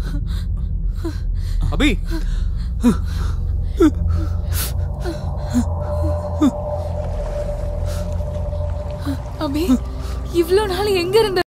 அபி அபி இவ்ளோ நாள் எங்க இருந்த